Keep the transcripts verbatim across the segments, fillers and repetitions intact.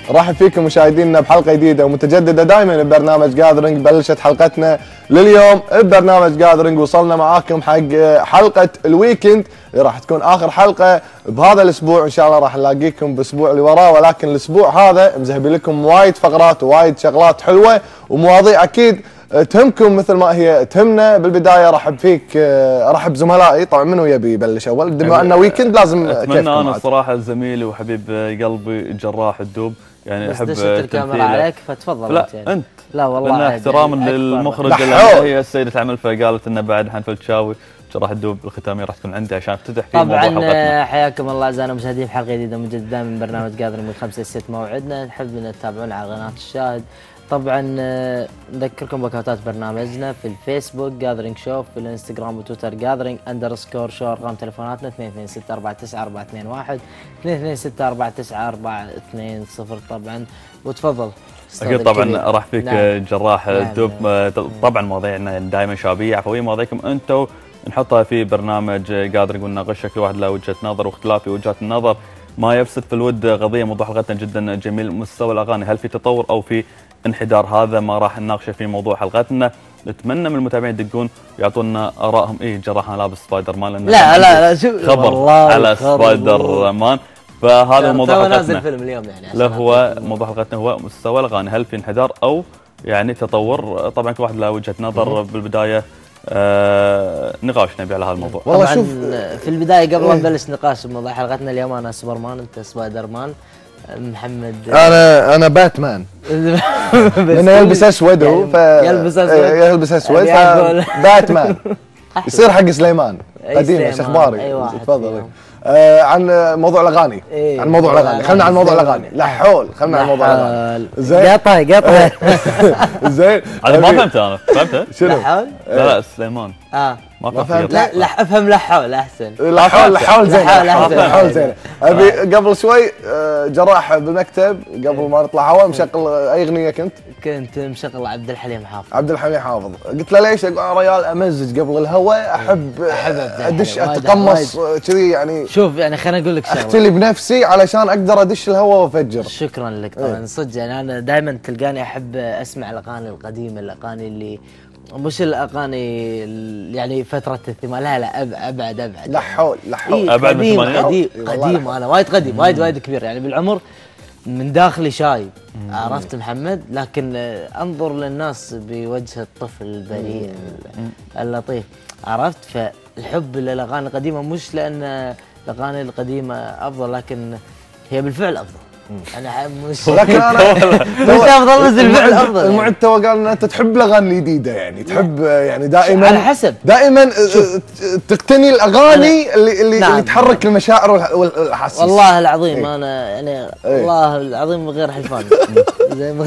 رحب فيكم مشاهدينا بحلقه جديده ومتجدده دائما ببرنامج جاذرينج. بلشت حلقتنا لليوم ببرنامج جاذرينج، وصلنا معاكم حق حلقه الويكند اللي راح تكون اخر حلقه بهذا الاسبوع. ان شاء الله راح نلاقيكم بالاسبوع اللي وراه، ولكن الاسبوع هذا مزهبي لكم وايد فقرات ووايد شغلات حلوه ومواضيع اكيد تهمكم مثل ما هي تهمنا. بالبدايه ارحب فيك، ارحب زملائي. طبعا منو يبي يبلش اول؟ بما انه ويكند لازم اتمنى انا الصراحه زميلي وحبيب قلبي جراح الدوب، يعني بس احب دشت الكاميرا عليك فتفضل. لا يعني. انت لا والله لان احتراما يعني للمخرج اللي هي السيده عمل، فقالت انه بعد حنفل الشاوي جراح الدوب الختاميه راح تكون عندي عشان افتتح فيه موضوع حلقتنا. طبعا حياكم الله اعزائنا المشاهدين في حلقه جديده مجددا من برنامج جاذرينج من خمسة لستة موعدنا. نحب ان تتابعونا على قناه الشاهد. طبعا نذكركم باكونتات برنامجنا في الفيسبوك جاذرينج شو، في الانستغرام وتويتر جاذرينج اندرسكور شو. ارقام تليفوناتنا اثنين اثنين ستة أربعة تسعة أربعة اثنين واحد اثنين اثنين ستة أربعة تسعة أربعة اثنين صفر. طبعا وتفضل. اكيد طبعا راح فيك نعم. جراح الدوب. نعم. طبعا مواضيعنا دائما شعبيه عفويه، مواضيعكم انتم نحطها في برنامج جاذرينج ونناقشها، كل واحد له وجهه نظر واختلاف في وجهات النظر ما يفسد في الود قضيه. موضوع حلقتنا جدا جميل. مستوى الاغاني هل في تطور او في انحدار؟ هذا ما راح نناقشه في موضوع حلقتنا. نتمنى من المتابعين يدقون ويعطونا ارائهم. ايه جراح انا لابس سبايدر مان، لان لا لا لا شوف خبر على سبايدر مان. فهذا موضوع حلقتنا نازل فيلم اليوم يعني له هو موضوع حلقتنا هو مستوى الاغاني هل في انحدار او يعني تطور. طبعا كل واحد له وجهه نظر. بالبدايه آه نقاش نبي على هذا الموضوع. والله شوف في البدايه قبل ما نبلش نقاش بموضوع حلقتنا اليوم، انا سوبرمان انت سبايدر مان. محمد انا انا باتمان لانه يلبس اسود هو ف يلبس اسود يلبس اسود باتمان يصير حق سليمان قديم. ايش اخبارك؟ تفضل. آه عن موضوع الاغاني. إيه عن موضوع الاغاني خلينا عن موضوع الاغاني. لا حول خلينا عن موضوع الاغاني. زين قطع قطع زين انا ما فهمت. انا فهمت شنو؟ لا لا سليمان اه ما فهمت. لا لا افهم لحول احسن. لحول لحول زين لحول زين. ابي قبل شوي جراح بالمكتب قبل ما نطلع هوا مشغل اي اغنيه كنت؟ كنت مشغل عبد الحليم حافظ. عبد الحليم حافظ. قلت له ليش؟ يا ريال امزج قبل الهوا، احب احب ادش اتقمص كذي يعني. شوف يعني خليني اقول لك شغله، اختلي بنفسي علشان اقدر ادش الهوا وافجر. شكرا لك طبعا صدق. يعني انا دائما تلقاني احب اسمع الاغاني القديمه، الاغاني اللي مش الاغاني يعني فتره الثمانينات، لا لا ابعد ابعد. لا حول لا حول. إيه ابعد من الثمانينات. قديم قديم انا وايد قديم وايد وايد كبير يعني بالعمر، من داخلي شايب. عرفت محمد؟ لكن انظر للناس بوجه الطفل البريء اللطيف. عرفت؟ فالحب للاغاني القديمه مش لان الاغاني القديمه افضل، لكن هي بالفعل افضل. انا مش لكن انا مش افضل، بس الفعل افضل. المعد تو قال ان انت تحب الاغاني الجديده، يعني تحب يعني دائما على حسب دائما تقتني الاغاني اللي اللي, نعم. اللي تحرك المشاعر والاحاسيس. والله العظيم ايه. انا يعني ايه. والله العظيم غير حلفان زي ما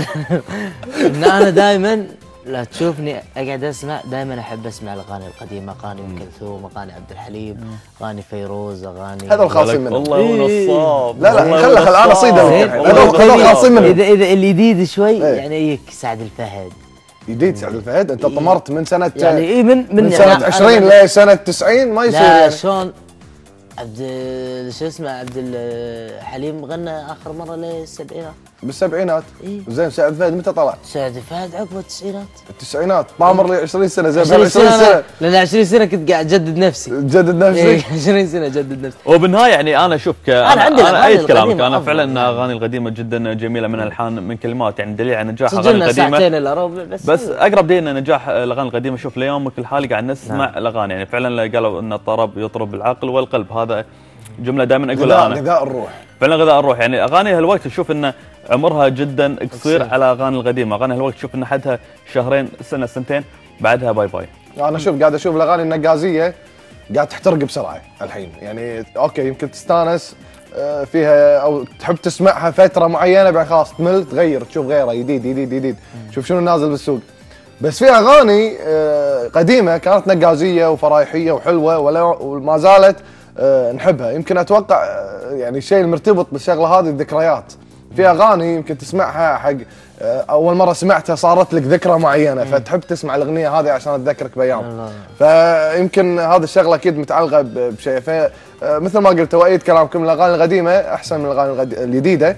ان انا دائما لا تشوفني اقعد اسمع، دائما احب اسمع الاغاني القديمه، اغاني ام كلثوم، اغاني عبد الحليم، اغاني فيروز، اغاني هذا الخاصين منه. والله ونصاب. لا لا خله خله انا صيده هذا الخاصين منه. اذا اذا الجديد شوي يعني يجيك سعد الفهد. جديد سعد الفهد؟ انت طمرت من سنه يعني اي من من, من سنه عشرين لسنه تسعين ما يصير لا يعني. شلون عبد شو اسمه عبد الحليم غنى اخر مره للسبعينات بالسبعينات. إيه؟ زين سعد الفهد متى طلع؟ سعد الفهد عقب التسعينات. التسعينات طامر لي عشرين سنه زين. عشرين سنه لان عشرين سنه كنت قاعد اجدد نفسي. تجدد نفسك؟ إيه عشرين سنه اجدد نفسي. وبالنهايه يعني انا اشوف انا, أنا عندي انا ايد كلامك. انا فعلا الاغاني القديمه جدا جميله من الحان من كلمات، يعني دليل على نجاح الاغاني القديمه. ساعتين الا ربع بس بس اقرب دليل نجاح الاغاني القديمه. شوف ليومك الحالي قاعد نسمع نعم. الاغاني يعني فعلا قالوا ان الطرب يطرب العقل والقلب. هذا جمله دائما اقولها انا. غذاء الروح فعلا غذاء الروح. يعني اغاني هالوقت تشوف انه عمرها جدا قصير على اغاني القديمه. اغاني هالوقت تشوف ان حدها شهرين سنه سنتين بعدها باي باي. انا شوف قاعد اشوف الاغاني النقازيه قاعد تحترق بسرعه الحين. يعني اوكي يمكن تستانس فيها او تحب تسمعها فتره معينه بعد خلاص تمل تغير تشوف غيره جديد جديد جديد شوف شنو نازل بالسوق. بس في اغاني قديمه كانت نقازيه وفرايحيه وحلوه وما زالت نحبها. يمكن اتوقع يعني الشيء المرتبط بالشغله هذه الذكريات. في اغاني يمكن تسمعها حق اول مره سمعتها صارت لك ذكرى معينه فتحب تسمع الاغنيه هذه عشان تذكرك بايام. فيمكن هذا الشغله اكيد متعلقه بشيء. فمثل ما قلت وايد كلامكم الاغاني القديمه احسن من الاغاني الجديده.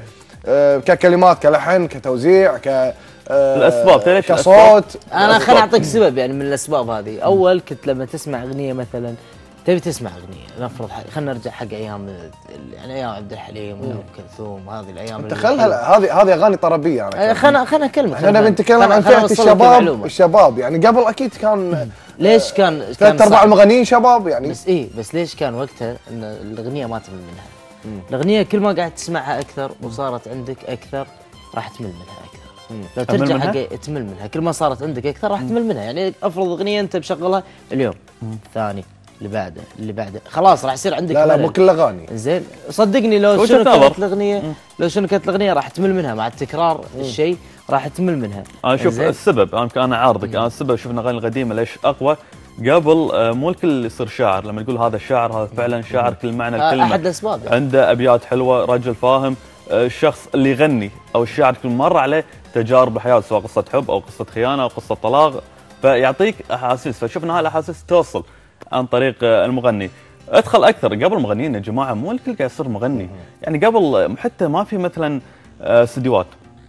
آه، ككلمات كلحن كتوزيع ك آه، الأسباب، ليش كصوت. انا خليني اعطيك سبب يعني من الاسباب هذه. اول كنت لما تسمع اغنيه مثلا تبي تسمع اغنيه، نفرض خلينا نرجع حق ايام يعني ايام عبد الحليم وام كلثوم، هذه الايام انت خلها هذه هذه اغاني طربيه انا خلنا خلنا اكلمك. احنا نبي نتكلم عن فئه الشباب. الشباب يعني قبل اكيد كان ليش كان ثلاث ارباع المغنيين شباب يعني. بس ايه بس ليش كان وقتها ان الاغنيه ما تمل منها؟ مم. الاغنيه كل ما قاعد تسمعها اكثر وصارت عندك اكثر راح تمل منها اكثر. مم. لو ترجع حق تمل منها، كل ما صارت عندك اكثر راح تمل منها. يعني افرض اغنيه انت مشغلها اليوم، مم. ثاني اللي بعده اللي بعده خلاص راح يصير عندك لا لا مو كل الاغاني. زين صدقني لو شنو كانت الاغنيه لو شنو كانت الاغنيه راح تمل منها مع التكرار الشيء راح تمل منها. انا شوف السبب انا انا عارضك. انا السبب شفنا الاغاني القديمه ليش اقوى قبل. مو الكل يصير شاعر. لما يقول هذا الشاعر هذا فعلا شاعر كل معنى الكلمه. احد الاسباب يعني. عنده ابيات حلوه، رجل فاهم. الشخص اللي يغني او الشاعر كل مر عليه تجارب الحياه، سواء قصه حب او قصه خيانه او قصه طلاق، فيعطيك احاسيس. فشفنا هاي الاحاسيس توصل عن طريق المغني. ادخل اكثر قبل المغنيين يا جماعه، مو الكل قاعد يصير مغني. يعني قبل حتى ما في مثلا استديوهات.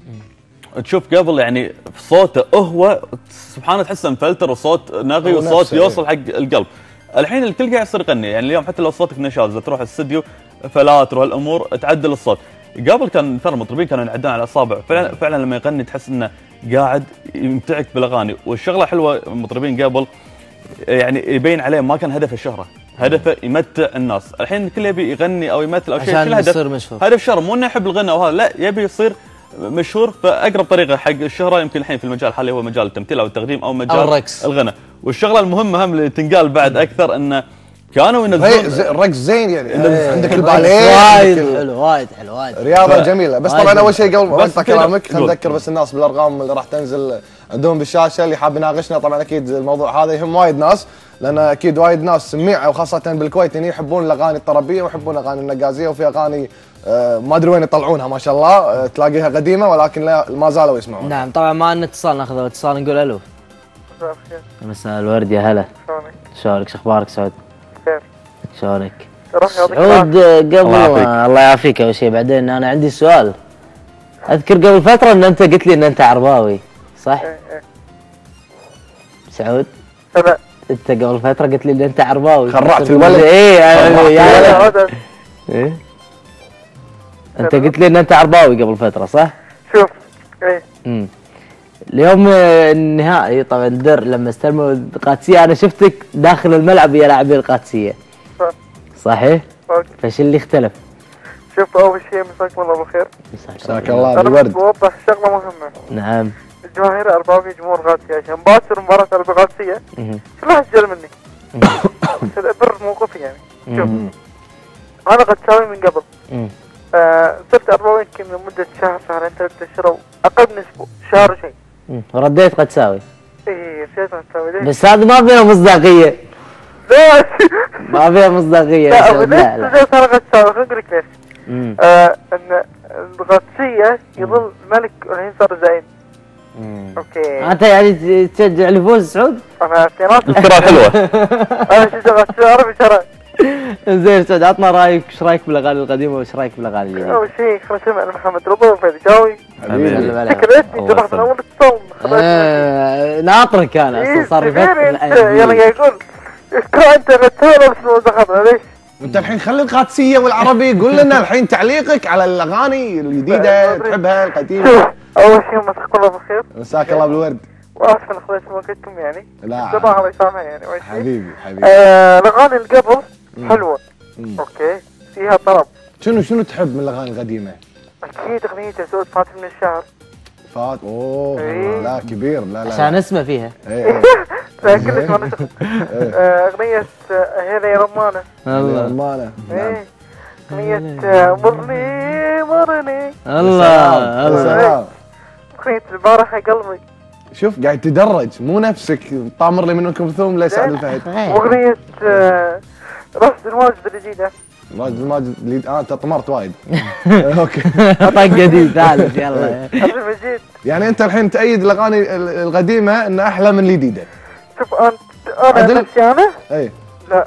تشوف قبل يعني صوته هو سبحانه تحسه مفلتر وصوت نغي وصوت يوصل حق القلب. الحين الكل قاعد يصير يغني. يعني اليوم حتى لو صوتك نشاز تروح الاستديو فلاتر وهالامور تعدل الصوت. قبل كان ترى المطربين كانوا ينعدون على الاصابع. فعلا فعلا لما يغني تحس انه قاعد يمتعك بالاغاني. والشغله حلوه المطربين قبل يعني يبين عليه ما كان هدف الشهره، هدفه يمتع الناس. الحين الكل يبي يغني او يمثل او شيء كل هدف هدف شهره. مو انه يحب الغنى او هذا، لا يبي يصير مشهور. فاقرب طريقه حق الشهره يمكن الحين في المجال الحالي هو مجال التمثيل او التقديم او مجال الرقص الغنى. والشغله المهمه هم اللي تنقال بعد اكثر انه كانوا ينزلون الرقص زين يعني. ايه عندك الباليه وايد حلو وايد حلو وايد رياضه ف... جميله. بس طبعا اول شيء قبل ما اقطع كلامك خلينا نذكر بس الناس بالارقام اللي راح تنزل عندهم بالشاشه. اللي حاب يناقشنا طبعا اكيد الموضوع هذا يهم وايد ناس، لان اكيد وايد ناس سميعه وخاصه بالكويت هنا يحبون الاغاني الطربيه ويحبون الاغاني النقازيه. وفي اغاني آه ما ادري وين يطلعونها ما شاء الله. آه تلاقيها قديمه ولكن لا ما زالوا يسمعون. نعم طبعا معنا اتصال، ناخذ اتصال نقول الو. مساء الخير. مساء الورد يا هلا. شلونك؟ شلونك شو اخبارك سعود؟ بخير. شلونك؟ سعود قبل الله, الله يعافيك اول شيء. بعدين انا عندي سؤال. اذكر قبل فتره ان انت قلت لي ان انت عرباوي صح؟ ايه ايه. سعود؟ لا انت قبل فتره قلت لي ان انت عرباوي. خرعت الولد. ايه يعني ايه انت قلت لي ان انت عرباوي قبل فتره صح؟ شوف ايه امم اليوم النهائي طبعا الدر لما استلموا القادسيه انا شفتك داخل الملعب ويا لاعبين القادسيه. صح. صحيح؟ صح. فايش اللي اختلف؟ شوف اول شيء مساكم الله بالخير. مساك الله انا بالورد. بوضح شغله مهمه. نعم. الجماهير الارباويه جمهور غادسيه عشان باكر مباراه القادسيه كلها تجل مني. البر موقفي يعني. شوف انا قدساوي من قبل. آه صرت ارباوي يمكن لمده شهر شهرين ثلاثة اشهر اقل من اسبوع شهر شيء. رديت قدساوي. ايه رجعت قدساوي ليش؟ بس هذا ما فيها مصداقيه. ليش؟ ما فيها مصداقيه. لا ليش رجعت انا قدساوي؟ خليني اقول لك ليش. آه ان القادسيه يظل الملك والحين صار زعيم. اوكي. انت يعني تشجع الفوز سعود؟ انا في ناس الفكره حلوه. انا اشجع قادسيه عربي شرعي. زين سعود عطنا رايك، ايش رايك بالاغاني القديمه وايش رايك بالاغاني الجديده؟ اول شيء خلينا نسمع محمد رضا وفيدجاوي. حبيبي شكلتني جرحت من اول الصوم. ناطرك انا صار لي فتره. يلا قاعد يقول انت غتالة بس مو ليش؟ وانت الحين خلي القادسيه والعربي قول لنا الحين تعليقك على الاغاني الجديده تحبها القديمه. اول شيء مساك الله بالخير. مساك الله بالورد. واسف ان خذيت وقتكم يعني. لا الله الله يسامحني يعني. حبيبي حبيبي. الاغاني اللي قبل حلوه. اوكي فيها طرب. شنو شنو تحب من الاغاني القديمه؟ اكيد اغنيه سعود فاتن من الشهر. فات اوه إيه؟ لا كبير لا لا عشان اسمه فيها. ايه لا كلش ما اغنيه هذا يا رمانه. الله رمانه. ايه اغنيه مرني مرني. الله الله. اغنيه البارحه قلبي. شوف قاعد تدرج مو نفسك طامر لي من ام كلثوم لسعد الفهد. واغنيه راشد الماجد الجديده. راشد الماجد اللي اه انت طمرت وايد. اوكي طق جديد ثالث يلا. عبد المجيد. يعني انت الحين تأيد الاغاني القديمه انها احلى من الجديده. شوف انت انا نفسي انا؟ اي لا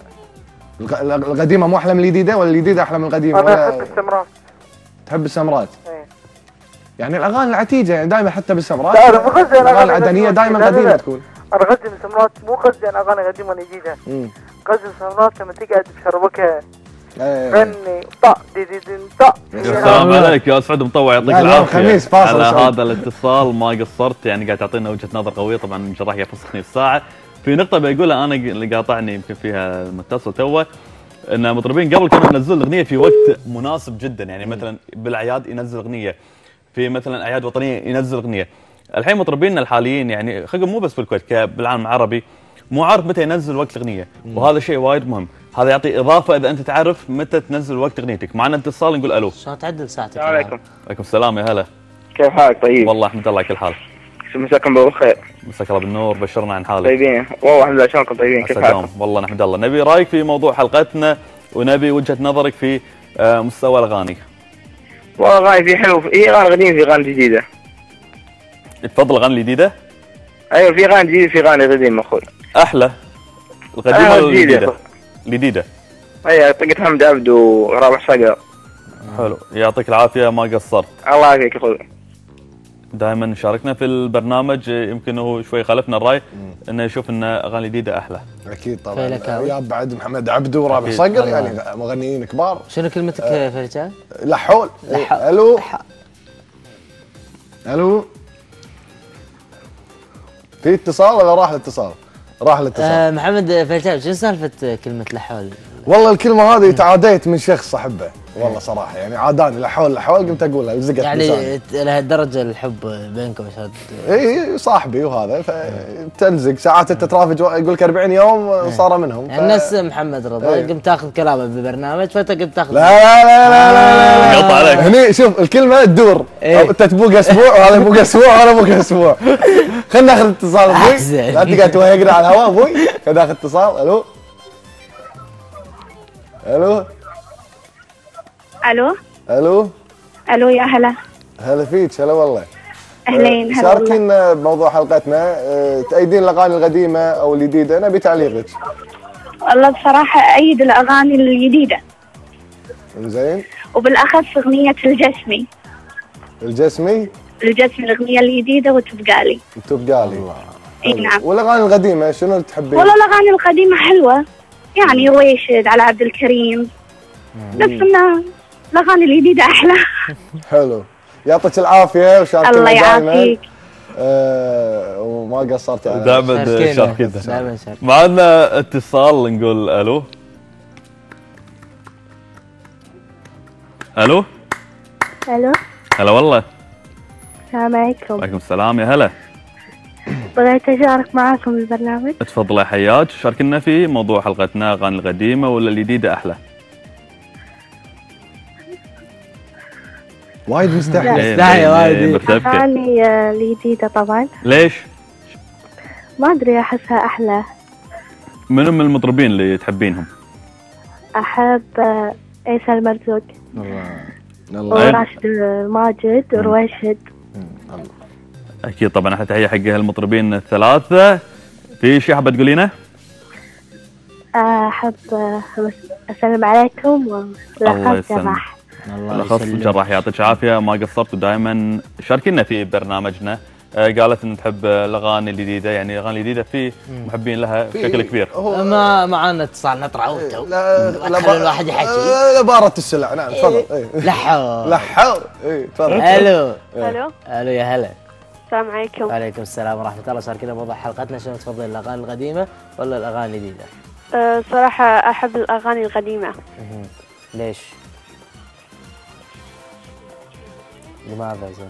القديمه مو احلى من الجديده ولا الجديده احلى من القديمه؟ انا احب السمرات. تحب السمرات؟ ايه يعني الاغاني العتيجه يعني دائما حتى بالسمرات لا، أنا مو قصدي أنا الاغاني أغاني العدنيه قديمة. دائما لا، لا، قديمه لا. تكون. انا قصدي السمرات مو قصدي انا اغاني قديمه جديده، امم قصدي السمرات لما تقعد بشربكه ايه غني طق دي دي دي طق. السلام عليك يا سعود مطوع، يعطيك لا، اليوم العافيه خميس فاصل على سعود. هذا الاتصال، ما قصرت يعني قاعد تعطينا وجهه نظر قويه. طبعا من جراح يفسخني الساعه. في نقطه بقولها انا اللي قاطعني يمكن فيها المتصل توه، ان المطربين قبل كانوا ينزلون الاغنيه في وقت مناسب جدا، يعني مثلا بالاعياد ينزل اغنيه، في مثلا اعياد وطنيه ينزل اغنيه. الحين مطربينا الحاليين يعني خلينا مو بس بالكويت، بالعالم العربي مو عارف متى ينزل وقت الاغنيه، وهذا شيء وايد مهم. هذا يعطي اضافه اذا انت تعرف متى تنزل وقت اغنيتك. معنا اتصال نقول الو. شلون تعدل ساعتك؟ السلام عليكم. عليكم السلام يا هلا. كيف حالك؟ طيب والله الحمد لله على كل حال. مساكم بالخير. مساك الله بالنور، بشرنا عن حالك. طيبين والله الحمد لله. شلونكم؟ طيبين كيف السلام. حالكم؟ والله نحمد الله. نبي رايك في موضوع حلقتنا ونبي وجهه نظرك في آه، مستوى الاغاني. والله اغاني في حلو، في اغاني قديمه في اغاني جديده. تفضل الاغاني الجديده؟ ايوه في اغاني جديده في اغاني قديمه اخوي. احلى القديمه آه، ولا جديدة. الجديده؟ الجديده. ايوه طقة حمد عبد ورابح صقر. حلو، يعطيك العافيه ما قصرت. الله يعافيك اخوي. دائما شاركنا في البرنامج، يمكن هو شوي خالفنا الراي انه يشوف ان اغاني جديده احلى. اكيد طبعا. فيلكاوي. يا بعد محمد عبده ورابح أكيد. صقر الله. يعني مغنيين كبار. شنو كلمتك يا فرجان؟ لحول. لحول. إيه. الو لح- الو في اتصال ولا راح الاتصال؟ راح الاتصال. آه محمد فرجان، شنو سالفه كلمه لحول؟ والله الكلمه هذه تعاديت من شخص احبه والله صراحه، يعني عاداني لحول لحول قمت اقولها لزقت يعني لساني. ت- لهالدرجه الحب بينكم عشان اي صاحبي وهذا فتلزق ساعات انت ترافج يقول لك أربعين يوم صار منهم. يعني نفس محمد رضا إيه. قمت تاخذ كلامه بالبرنامج فانت قمت تاخذ. لا لا لا لا لا, لا, قطع عليك. هني شوف الكلمه تدور. إيه. أو انت تبوق اسبوع وهذا يبوق اسبوع وهذا يبوق اسبوع. خلينا ناخذ اتصال ابوي. أحسن. لا تقعد توهقنا على الهواء ابوي. خلينا ناخذ اتصال. الو الو الو الو الو يا هلا. هلا فيك. هلا والله. اهلين هلا والله. شاركينا بموضوع حلقتنا. أه، تأيدين الاغاني القديمه او الجديده؟ نبي تعليقك. والله بصراحة أيد الأغاني الجديدة زين. وبالأخص أغنية الجسمي. الجسمي الجسمي الأغنية الجديدة وتبقى لي. تبقى لي. اي نعم. والاغاني القديمه شنو اللي تحبين؟ والله الأغاني القديمة حلوة، يعني رويشد على عبد الكريم، بس إن الأغاني الجديدة أحلى. حلو. يعطيك العافيه وشاركنا الله دائما. يعافيك. أه وما قصرت على دائما شاركنا. دائما شاركنا. معنا اتصال نقول الو. الو ألو هلا والله. السلام عليكم. عليكم السلام يا هلا. بغيت أشارك معاكم البرنامج. تفضل يا حياك، شاركنا في موضوع حلقتنا، اغاني القديمه ولا الجديده احلى؟ وايد مستحيل. إيه، مستحي إيه، وايد. إيه، مرتبكة. أغاني آه، الجديدة طبعا ليش؟ ما أدري أحسها أحلى. منو من المطربين اللي تحبينهم؟ أحب آه، عيسى المرزوق الله. وراشد ماجد ورويشد. اكيد طبعا احلى تحيه حق هالمطربين الثلاثه. في شيء حابه تقولينه؟ أحب أسلم عليكم الله والأخص يسلمك. جراح. الله بالاخص يسلمك. جراح يعطيك العافيه ما قصرت، ودائما شاركينا في برنامجنا. آه، قالت ان تحب الاغاني الجديده، يعني الاغاني الجديده في محبين لها بشكل كبير. هو ما معانا اتصال نطلع وانتو. لا لا با- الواحد يحكي. لا بارة السلع. نعم تفضل. إيه. لحول. لحول. اي تفضل. الو ألو الو يا هلا. السلام عليكم. وعليكم السلام ورحمه الله. شاركنا موضوع حلقتنا، شنو تفضل الاغاني القديمه ولا الاغاني الجديده؟ أه صراحة أحب الأغاني القديمة. مهم. ليش؟ لماذا زين؟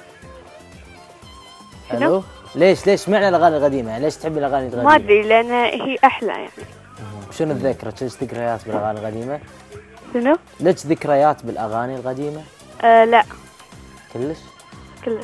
شنو؟ الو ليش ليش معنى الاغاني القديمه؟ يعني ليش تحبي الاغاني القديمه؟ ما أدري لأن هي أحلى يعني. شنو الذكرى؟ ليش ذكريات بالاغاني القديمه؟ شنو؟ ليش ذكريات بالاغاني القديمه؟ أه لا كلش؟ كلش.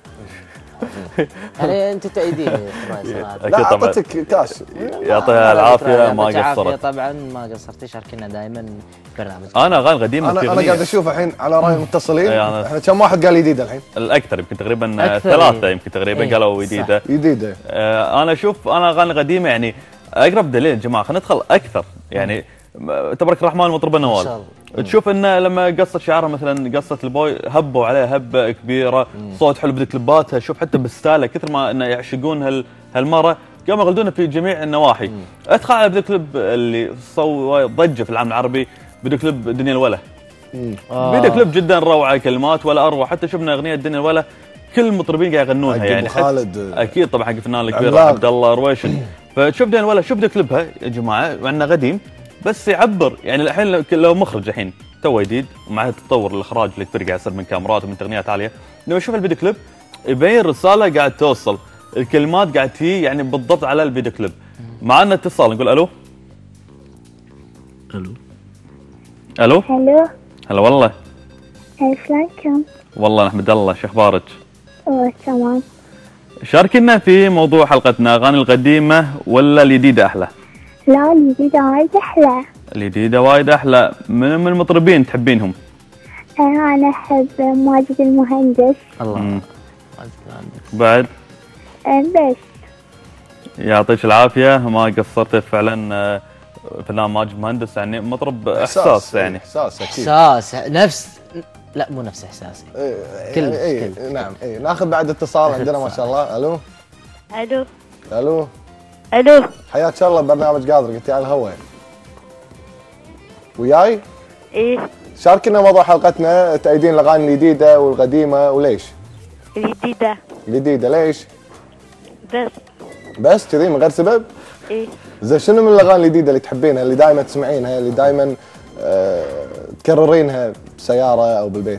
يعني انت تأيدين صراحه. لا اكيد طبعا اعطتك كاس. يعطيها العافيه ما يعطيك العافية قصرت. طبعا ما قصرتي. شاركنا دائما برنامج. انا اغاني قديمه انا في انا قاعد أغنية. اشوف الحين على راي المتصلين. إيه، أنا- احنا كم واحد قال جديده الحين؟ الاكثر يمكن تقريبا أكثر، ثلاثه إيه. يمكن تقريبا إيه، قالوا صح. جديده. جديده. آه، انا اشوف انا اغاني قديمه يعني اقرب دليل يا جماعه. خلينا ندخل اكثر يعني م- تبارك الرحمن مطربه ما شاء نوال، الله. تشوف انه لما قصت شعرها مثلا قصه البوي هبوا عليها هبه كبيره، صوت حلو بدك كليباتها، شوف حتى بستايلها كثر ما انه يعشقون هال هالمره قاموا يغلدونها في جميع النواحي. ادخل على فيديو كليب اللي سوى ضجه في العالم العربي، فيديو كليب دنيا الوله. آه. فيديو كليب جدا روعه، كلمات ولا اروع، حتى شفنا اغنيه دنيا الوله كل المطربين قاعد يغنونها يعني خالد اكيد طبعا حق الفنان الكبير عبد الله رويشن. فتشوف دنيا الوله، شوف فيديو كليبها يا جماعه مع انه قديم بس يعبر. يعني الحين لو مخرج الحين تو جديد ومع تطور الاخراج اللي كبير قاعد يصير من كاميرات ومن تقنيات عاليه، لما يشوف الفيديو كليب يبين رساله قاعد توصل، الكلمات قاعد تجي يعني بالضبط على الفيديو كليب. معنا اتصال، نقول الو. الو الو الو هلا والله. شلونكم؟ والله نحمد الله، شو اخبارك؟ اوه تمام. شاركنا في موضوع حلقتنا، اغاني القديمه ولا الجديده احلى؟ لا الجديدة وايد احلى. الجديده وايد احلى. من من المطربين تحبينهم؟ انا احب ماجد المهندس. الله. مم. بعد؟ بس. يعطيك العافيه، ما قصرت فعلا. فنان ماجد مهندس يعني مطرب احساس, إحساس يعني احساس اكيد احساس نفس لا مو نفس احساسي. إيه كل إيه كل نعم. اي ناخذ بعد اتصال عندنا ما شاء الله. الو الو الو الو حياك الله ببرنامج قادر، قلتي على الهواء وياي؟ ايه شاركنا موضوع حلقتنا، تأيدين الاغاني الجديده والقديمه وليش؟ الجديدة. الجديده ليش؟ بس بس كذي من غير سبب؟ ايه. زين شنو من الاغاني الجديده اللي تحبينها، اللي دائما تسمعينها، اللي دائما آه تكررينها بالسياره او بالبيت؟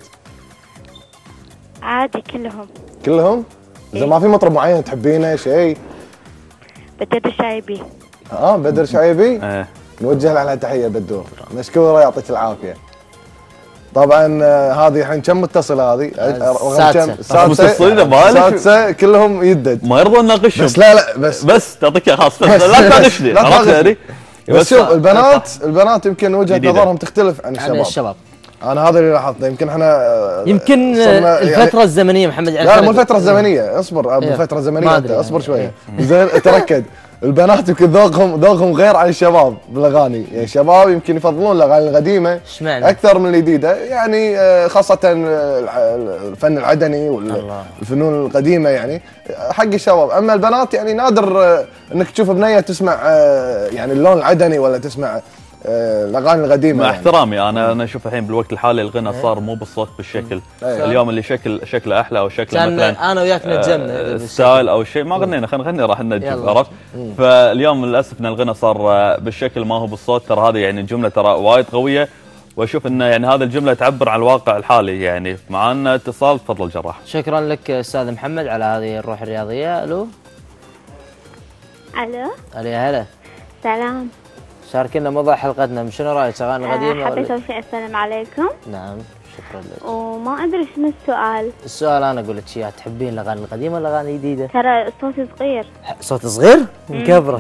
عادي كلهم. كلهم؟ إيه؟ زين ما في مطرب معين تحبينه شيء؟ بدر الشايبي. اه بدر شعيبي؟ ايه نوجه له على تحيه بدور، مشكوره يعطيك العافيه. طبعا آه هذه الحين كم متصله هذه؟ السادسه. السادسه السادسه كلهم يدد. ما يرضون نناقشهم. بس لا لا بس بس تعطيك خلاص لا تناقشني. لا تناقشني. بس شوف البنات البنات يمكن وجهه جديدة. نظرهم تختلف عن الشباب. عن الشباب. انا هذا اللي لاحظته، يمكن احنا يمكن الفتره الزمنيه محمد. لا مو الفتره الزمنيه، اصبر الفتره الزمنيه اصبر شويه. زين تركز. البنات يمكن ذوقهم ذوقهم غير عن الشباب بالاغاني، يعني الشباب يمكن يفضلون الاغاني القديمه اكثر من الجديده، يعني خاصه الفن العدني والفنون القديمه يعني حق الشباب. اما البنات يعني نادر انك تشوف بنيه تسمع يعني اللون العدني ولا تسمع الاغاني القديمه. مع يعني. احترامي انا انا اشوف الحين بالوقت الحالي الغنى صار مو بالصوت بالشكل. أيه. اليوم اللي شكل شكله احلى او شكله مثلا انا وياك نجمنا ستايل او شيء ما غنينا، خلينا نغني راح ننجم، عرفت؟ فاليوم للاسف ان الغنى صار بالشكل ما هو بالصوت. ترى هذه يعني الجمله ترى وايد قويه، واشوف ان يعني هذه الجمله تعبر عن الواقع الحالي. يعني معنا اتصال، تفضل جراح. شكرا لك استاذ محمد على هذه الروح الرياضيه. الو الو الو يا هلا. سلام. شاركنا موضوع حلقتنا، شنو رايك اغاني قديمه؟ حبيت اول شيء السلام عليكم. نعم شكرا لك. وما ادري شنو السؤال. السؤال انا اقول لك اياه، تحبين الاغاني القديمه ولا الاغاني الجديده؟ ترى صوتي صغير. صوت صغير؟ مكبره.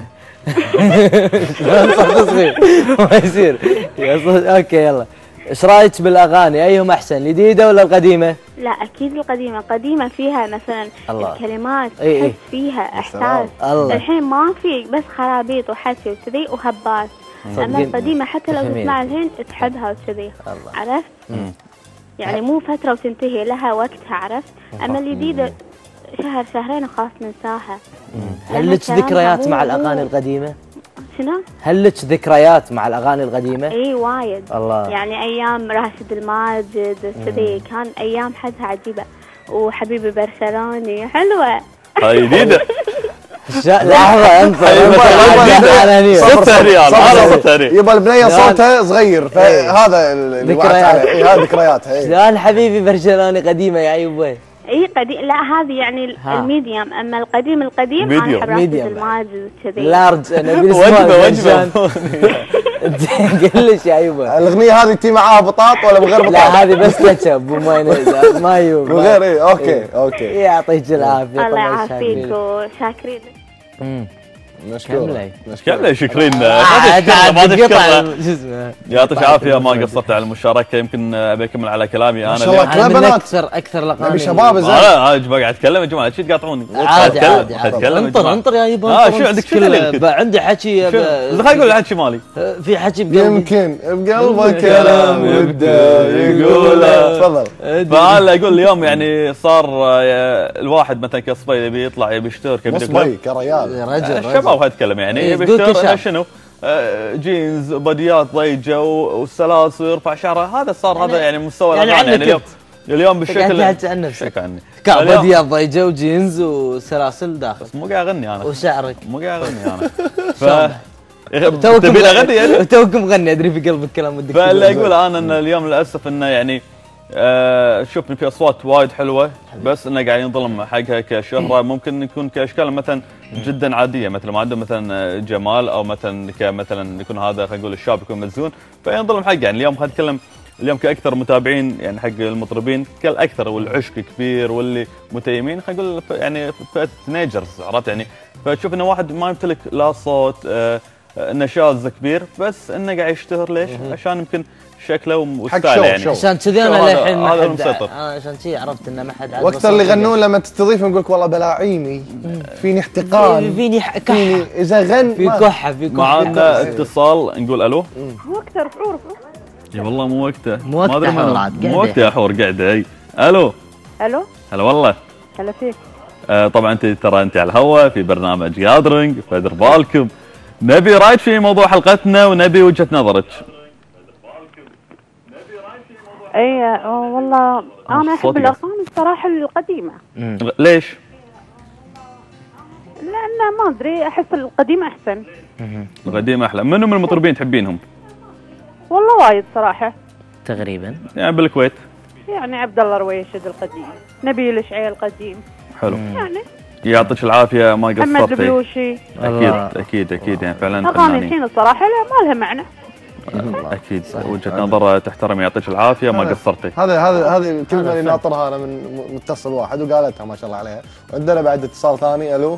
صوت صغير ما يصير يا صوت. اوكي يلا، ايش رايك بالاغاني؟ ايهم احسن، الجديده ولا القديمه؟ لا اكيد القديمه، قديمه فيها مثلا الله. الكلمات تحس ايه. فيها احساس. الله. الحين ما في، بس خرابيط وحكي وكذي وهبات. اما القديمه حتى لو تسمعها الحين تحبها وكذي، عرفت؟ مم. يعني مو فتره وتنتهي، لها وقتها، عرفت؟ اما الجديده شهر شهرين وخلاص ننساها. هل لك ذكريات مع الاغاني القديمه؟ شنو؟ هل لك ذكريات مع الاغاني القديمه؟ اي وايد. الله. يعني ايام راشد الماجد كذي كان ايام حدها عجيبه، وحبيبي برشلوني حلوه. هاي جديده. لحظه انطر صوتها ريال، صوتها ريال. يبا البنيه صوتها صغير، فهذا اللي وقعت عليه. اي هذه ذكرياتها. شلون حبيبي برشلوني قديمه يا يبا؟ اي قديم. لا هذه يعني الميديوم، اما القديم القديم انا احب راشد الماجد وكذي. لارج انا ابي وجبه وجبه. قلش يا يبا الاغنيه هذه تي معاها بطاط ولا بغير بطاط؟ لا هذه بس كاتشب ومايونيز ما يوم بغير. اي اوكي اوكي يعطيك العافيه. الله يعافيك وشاكرين. امم مشكور كمله شكرين عاد عاد قطع شو اسمه يعطيك العافيه ما قصرت على المشاركه يمكن ابي اكمل على كلامي انا ما شاء الله انا من بنات. اكثر اكثر لقاني نبي شباب زين. انا انا قاعد اتكلم يا جماعه شو تقاطعوني عادي عادي اتكلم عادي انطر انطر يا يبا اه شو عندك شو دليلك؟ عندي حكي خليني اقول الحكي مالي في حكي بقلبي يمكن بقلبك كلام يبدا يقوله تفضل. فانا اقول اليوم يعني صار آه، الواحد مثلا كصبي يبي يطلع يبي يشتهر كبير مصبي كريال يا رجل الشباب هتكلم يعني إيه، يبي تقول يشتهر كشاب. إنه شنو آه، جينز بديات ضيجه و- والسلاسل ويرفع شعره هذا صار هذا يعني مستوى يعني الأغاني. عنك اليوم اليوم قاعد بالشكل تحكي عن نفسك. شك عني كابديات ضيجه وجينز وسلاسل داخل مو قاعد اغني انا وشعرك مو قاعد اغني انا ف توك تبي اغني يعني توك مغني ادري في قلبك كلام ودك فاللي تقوله. اقول انا ان اليوم للاسف انه يعني آه شوف إن في اصوات وايد حلوه بس انه قاعد ينظلم حقها كشهره ممكن يكون كاشكال مثلا جدا عاديه مثلا ما عنده مثلا جمال او مثلا كمثلا يكون هذا خلينا نقول الشاب يكون مزون فينظلم حقه يعني اليوم خلينا نتكلم اليوم كاكثر متابعين يعني حق المطربين كالاكثر والعشق كبير واللي متيمين خلينا نقول ف- يعني فئه تينيجرز عرفت يعني فتشوف انه واحد ما يمتلك لا صوت آه نشاز كبير بس انه قاعد يشتهر ليش؟ عشان يمكن شكله وستايله شو- يعني شو. عشان كذي شو انا هذا- للحين ما هذا حد المسيطر. انا عشان كذي عرفت انه ما حد عاد واكثر وصل اللي لي. يغنون لما تستضيفهم يقول لك والله بلاعيمي فيني احتقان فيني ح- كحه فيني اذا غن في ما- كحه في كحه معانا اتصال نقول الو مو اكثر حور اي والله مو وقته مو وقته ما أدري حور من- عاد، مو قاعدة. وقته يا حور قاعده اي الو الو هلا والله هلا فيك. آه طبعا انت ترى انت على الهواء في برنامج جاذرينج فدر بالكم نبي رايك في موضوع حلقتنا ونبي وجهه نظرك اي آه، والله انا احب صوتي الاغاني الصراحه القديمه ليش؟ لان ما ادري احس القديمه احسن. القديم احلى منو من المطربين تحبينهم؟ والله وايد صراحه تقريبا يعني بالكويت يعني عبد الله رويشد القديم، نبيل الشعيل القديم حلو يعني يعطيك العافيه ما محمد قصرتي البلوشي. اكيد اكيد اكيد يعني فعلا اغاني فنانين الحين الصراحه لا ما لها معنى. اكيد وجهه نظر تحترم يعطيك العافيه ما قصرتي هذا هذا هذه الكلمه اللي ناطرها انا من م- متصل واحد وقالتها ما شاء الله عليها. عندنا بعد اتصال ثاني. الو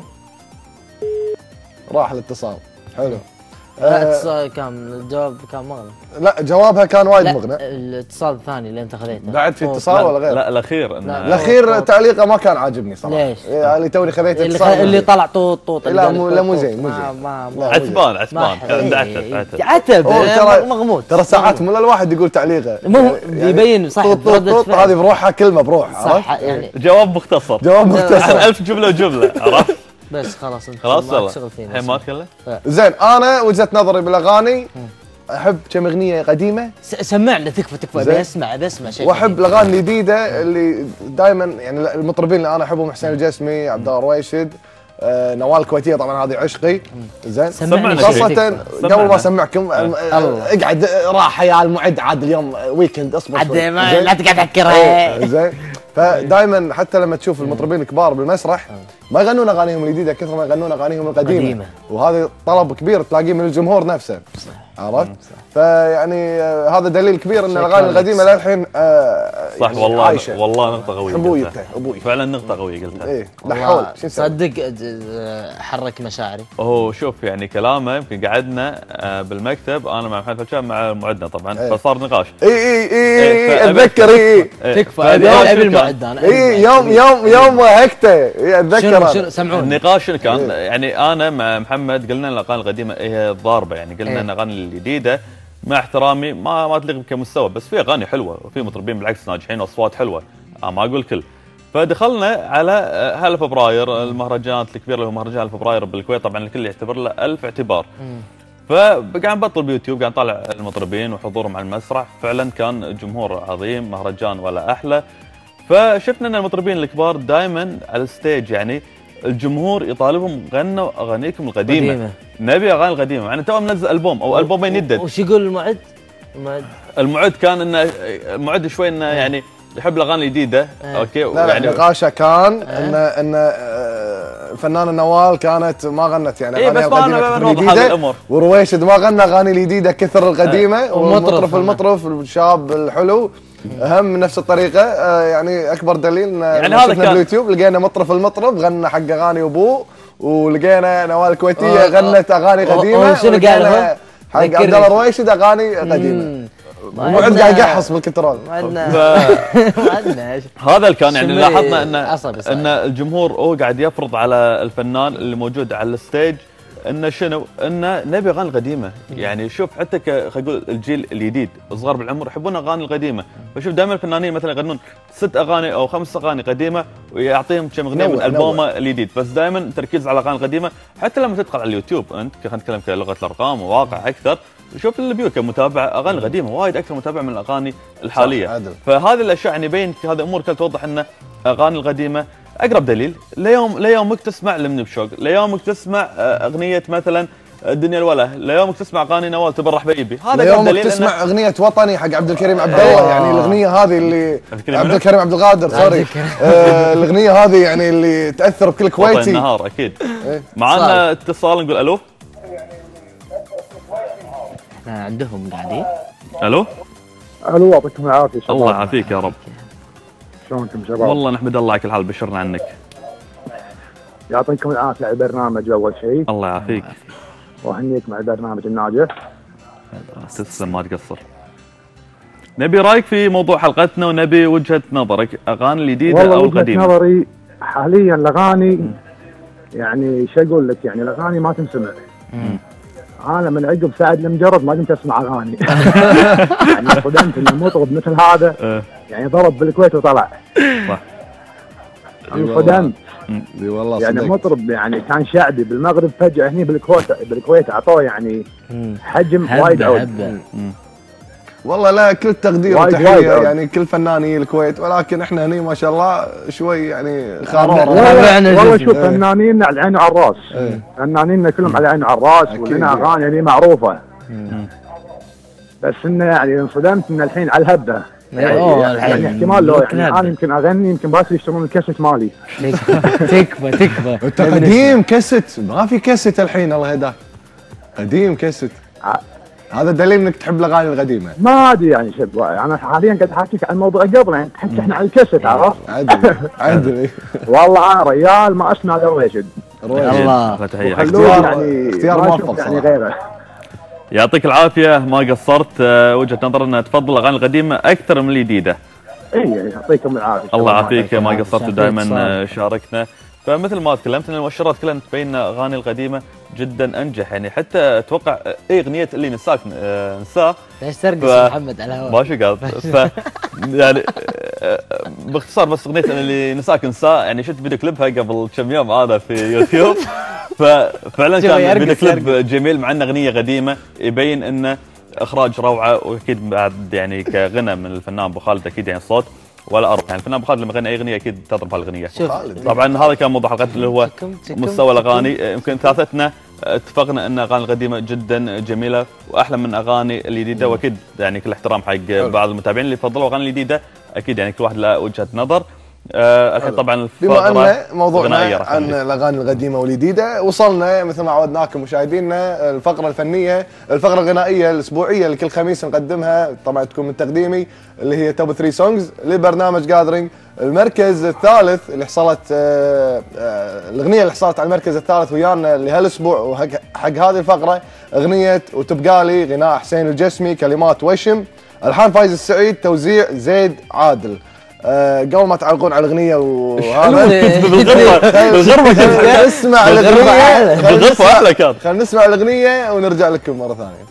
راح الاتصال. حلو. لا آه اتصال كان الجواب كان مغلق لا جوابها كان وايد لا مغنى. الاتصال الثاني اللي انت خذيته بعد في أوه. اتصال ولا غير؟ لا الاخير إنه- الاخير تعليقه ما كان عاجبني صراحه. ليش؟ يعني توني خذيت اللي, خ... اتصال اللي طلع طوط طوط لا، اللي مو- قال لا، مو طوط. زين، مو ما زين. ما لا. ما عتبان ما عتبان حد- عتب إيه، عتب عتب أوه، آه، ترى- مغموت ترى ساعات مو الواحد يقول تعليقه مو يعني يبين صح طوط طوط ردة طوط فعل. هذه بروحها كلمه بروح صح عرفت؟ يعني جواب مختصر جواب مختصر. ألف جمله وجمله عرفت بس خلاص انت خلاص ما والله تشتغل فينا الحين ما تكلم زين انا وجهه نظري بالاغاني احب كم اغنيه قديمه س- سمعنا تكفى تكفى زين. ابي اسمع ابي اسمع شيء واحب جديد. الاغاني الجديده اللي دائما يعني المطربين اللي انا احبهم حسين الجسمي، عبد الله رويشد، آه نوال الكويتيه طبعا هذه عشقي. زين سمعنا شيء. خاصة تكفى. قبل ما اسمعكم آه، الله. اقعد راحه يا المعد عاد اليوم ويكند اصبر عاد شوي. ما- زين؟ لا تقعد إيه، تذكرها زين فدائما حتى لما تشوف المطربين الكبار بالمسرح ما يغنون اغانيهم الجديده كثر ما يغنون اغانيهم القديمه قديمة. وهذا طلب كبير تلاقيه من الجمهور نفسه. عرفت؟ فيعني آه، هذا دليل كبير ان الاغاني شكراً. القديمه للحين آه، صح يعني والله عايشه. والله نقطه قويه ابوي قلتها. انت ابوي فعلا نقطه قويه قلتها ايه والله دحول شو نسوي؟ صدق أد- حرك مشاعري هو شوف يعني كلامه يمكن قعدنا آه، بالمكتب انا مع محمد فتشان مع معدنا طبعا إيه. فصار نقاش اي اي اي إيه، اي فأبي- اتذكر اي إيه، تكفى فالنقاش ابي ابي شنو المعد كان؟ انا أبي اي المعد. يوم يوم يوم هكته إيه، اتذكر شنو أنا. شنو سمعوني النقاش شنو كان؟ يعني انا مع محمد قلنا الاغاني القديمه هي الضاربه يعني قلنا إيه. ان الاغاني الجديده مع احترامي ما ما تليق كمستوى بس في اغاني حلوه وفي مطربين بالعكس ناجحين واصوات حلوه آه ما اقول كل فدخلنا على آه، هلا فبراير المهرجانات الكبيره اللي هو مهرجان فبراير بالكويت طبعا الكل يعتبر له ألف اعتبار فقاعد نبطل بيوتيوب قاعد نطالع المطربين وحضورهم على المسرح فعلا كان جمهور عظيم مهرجان ولا احلى فشفنا ان المطربين الكبار دائما على الستيج يعني الجمهور يطالبهم غنوا اغانيكم القديمه قديمة. نبي اغاني القديمه مع انه تو منزل البوم او البومين يدد وش يقول المعد؟ المعد المعد كان انه المعد شوي انه يعني يحب الاغاني الجديده اوكي لا لا يعني نقاشه كان ان ان آه، الفنانه نوال كانت ما غنت يعني إيه، بس اغانيها ما القديمه أنا كثر بنوضح الجديدة، هذه الأمور. ورويشد ما غنى اغاني الجديده كثر القديمه والمطرف والمطرف المطرف الشاب الحلو هم من نفس الطريقه آه، يعني اكبر دليل ان يعني يعني هذا شفنا كان- باليوتيوب لقينا مطرف المطرف غنى حق اغاني ابوه ولقينا نوال الكويتيه غنت اغاني قديمه شنو قالوا؟ حق عبد الله الرويشد اغاني قديمه ومعد قاعد يقحص بالكنترول. ما عندنا ما عندنا هذا اللي كان يعني شمري لاحظنا ان عصبي صحيح. ان الجمهور هو قاعد يفرض على الفنان اللي موجود على الستيج انه شنو؟ انه نبي اغاني قديمه، يعني شوف حتى ك- خلينا نقول الجيل الجديد الصغار بالعمر يحبون اغاني القديمه، فشوف دائما الفنانين مثلا يغنون ست اغاني او خمس اغاني قديمه ويعطيهم كم اغنيه من نوع- البومه الجديد، بس دائما تركيز على الاغاني القديمه. حتى لما تدخل على اليوتيوب انت خلينا نتكلم كلغه الارقام وواقع اكثر، شوف اللي بيو كمتابع اغاني القديمه وايد اكثر متابع من الاغاني الحاليه. عدل. فهذه الاشياء يعني يبين هذه امور كانت توضح ان اغاني القديمه اقرب دليل ليوم ليومك تسمع لمني بشوق، ليومك تسمع آه، اغنيه مثلا الدنيا الوله، ليومك تسمع اغاني نوال تبرح بيبي، هذا اقرب اليوم دليل تسمع إنه- اغنيه وطني حق عبد الكريم عبد الله، يعني الاغنيه هذه اللي الكريم عبد منو؟ الكريم عبد القادر سوري آه، الاغنيه هذه يعني اللي تاثر بكل وطن كويتي. النهار اكيد. إيه. معنا اتصال نقول الو. احنا عندهم قاعدين. الو الو يعطيكم العافيه شباب. الله يعافيك يا رب. شلونكم شباب؟ والله نحمد الله على كل حال، بشرنا عنك. يعطيكم العافيه على البرنامج اول شيء، الله يعافيك. واهنيك مع البرنامج الناجح. تسلم ما تقصر. نبي رايك في موضوع حلقتنا ونبي وجهه نظرك، اغاني الجديده والله او وجهة القديمه؟ نظري حاليا الاغاني يعني شو اقول لك، يعني الاغاني ما تنسمع. انا من عقب سعد المجرد ما كنت اسمع اغاني. يعني صدمت ان مطرب مثل هذا إيه. يعني ضرب بالكويت وطلع. صح. انصدمت. اي والله يعني صدق. مطرب يعني كان شعبي بالمغرب فجاه هني بالكويت بالكويت اعطوه يعني حجم وايد هبه عود. هبه. والله لا كل تقدير وايد وتحيه وايد. يعني كل فناني الكويت، ولكن احنا هني ما شاء الله شوي يعني خارور. والله والله جزء. شوف فنانين على العين وعلى الراس. إيه. فنانين كلهم على العين وعلى الراس أكيد. ولنا اغاني يعني معروفه. بس انه يعني انصدمت ان الحين على الهبه. يعني, أوه، يعني, الحين يعني احتمال لو ممكن يعني هبة. انا يمكن اغني يمكن بس يشترون الكاسيت مالي. تكفى تكفى. انت قديم كست، ما في كست الحين الله يهداك. قديم كست. ع- هذا دليل انك تحب الاغاني القديمه. ما ادري يعني شوف انا حاليا قاعد احكيك عن الموضوع قبل، يعني تحكي احنا عن الكاسيت عرفت؟ عدل عدل والله انا ريال ما اسمع غير ريشد. الله. أحلى تحيه. خلوه اختيار- يعني اختيار ما موفق أشوف يعني صراحة. غيره. يعطيك العافيه ما قصرت. آه، وجهه نظرنا تفضل الاغاني القديمه اكثر من الجديده. اي يعني يعطيكم العافيه. الله يعافيك ما يعافيك. قصرت يعافيك ودائما صالح. شاركنا. فمثل ما تكلمت ان المؤشرات كلها تبين الاغاني القديمه جدا انجح، يعني حتى اتوقع اي اغنيه اللي نساك آه، نساه ليش ترقص ف- محمد على الهواء؟ ماشي قاعد ف يعني آه، باختصار بس اغنيه اللي نساك نساه، يعني شفت فيديو كليبها قبل كم يوم هذا في يوتيوب. ففعلا شوف كان يرقص- فيديو كليب جميل مع انه اغنيه قديمه، يبين انه اخراج روعه، واكيد بعد يعني كغنى من الفنان ابو خالد اكيد يعني الصوت ولا اروع، يعني الفنان ابو خالد لما غنى اي اغنيه اكيد تضرب هالاغنيه. شوف طبعا هذا كان موضوع حلقتنا اللي هو تكم- تكم- مستوى تكم. الاغاني. يمكن ثلاثتنا اتفقنا ان الاغاني القديمه جدا جميله واحلى من اغاني الجديده، واكيد يعني كل احترام حق بعض المتابعين اللي يفضلوا اغاني الجديده، اكيد يعني كل واحد له وجهه نظر. آه الحين طبعا بما الفقره ان موضوعنا غنائية راح عن نجي. الاغاني القديمه والجديده، وصلنا مثل ما عودناكم مشاهدينا الفقره الفنيه، الفقره الغنائيه الاسبوعيه اللي كل خميس نقدمها، طبعا تكون من تقديمي اللي هي توب ثلاثة سونجز لبرنامج جاذرينج. المركز الثالث اللي حصلت آه آه الاغنيه اللي حصلت على المركز الثالث ويانا لهالاسبوع وحق حق هذه الفقره اغنيه وتبقالي، غناء حسين الجسمي، كلمات وشم، الحان فايز السعيد، توزيع زيد عادل. أه قبل ما تعلقون على الاغنيه وهذا بالغرفه بالغرفه خلينا نسمع الاغنيه خلينا بالغرفه نسمع- احلى كان. خلينا نسمع الاغنيه ونرجع لكم مره ثانيه.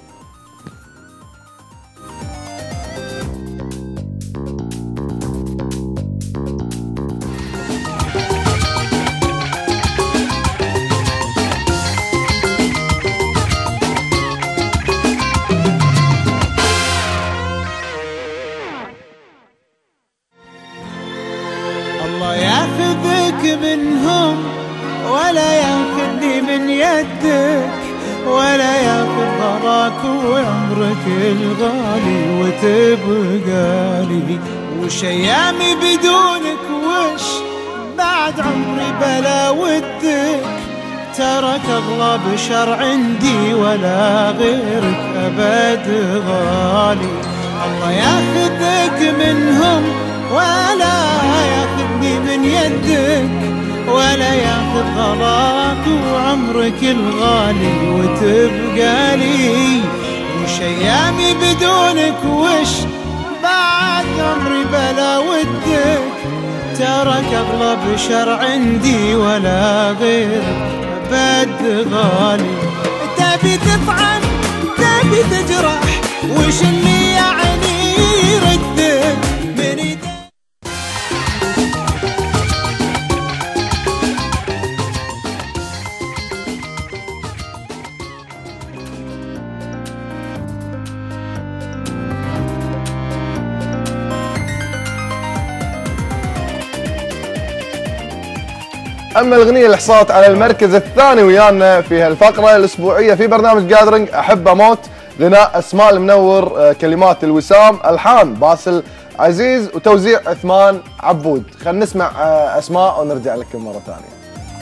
الله ياخذك منهم ولا ياخذني من يدك، ولا ياخذ غراك وعمرك الغالي وتبقى لي، وش ايامي بدونك وش بعد عمري بلا ودك، تراك اغلى بشر عندي ولا غيرك ابد غالي. الله ياخذك منهم ولا ياخذني من يدك، ولا ياخذ غلاك وعمرك الغالي وتبقى لي، وش ايامي بدونك وش بعد عمري بلا ودك، تراك اغلى بشر عندي ولا غيرك ابد غالي. تبي تطعن تبي تجرح وش اللي يعني يردك من يدك. اما الاغنيه اللي حصلت على المركز الثاني ويانا في هالفقره الاسبوعيه في برنامج جاذرينج احب اموت، غناء اسماء المنور، كلمات الوسام، الحان باسل عزيز وتوزيع عثمان عبود. خلينا نسمع اسماء ونرجع لكم مره ثانيه.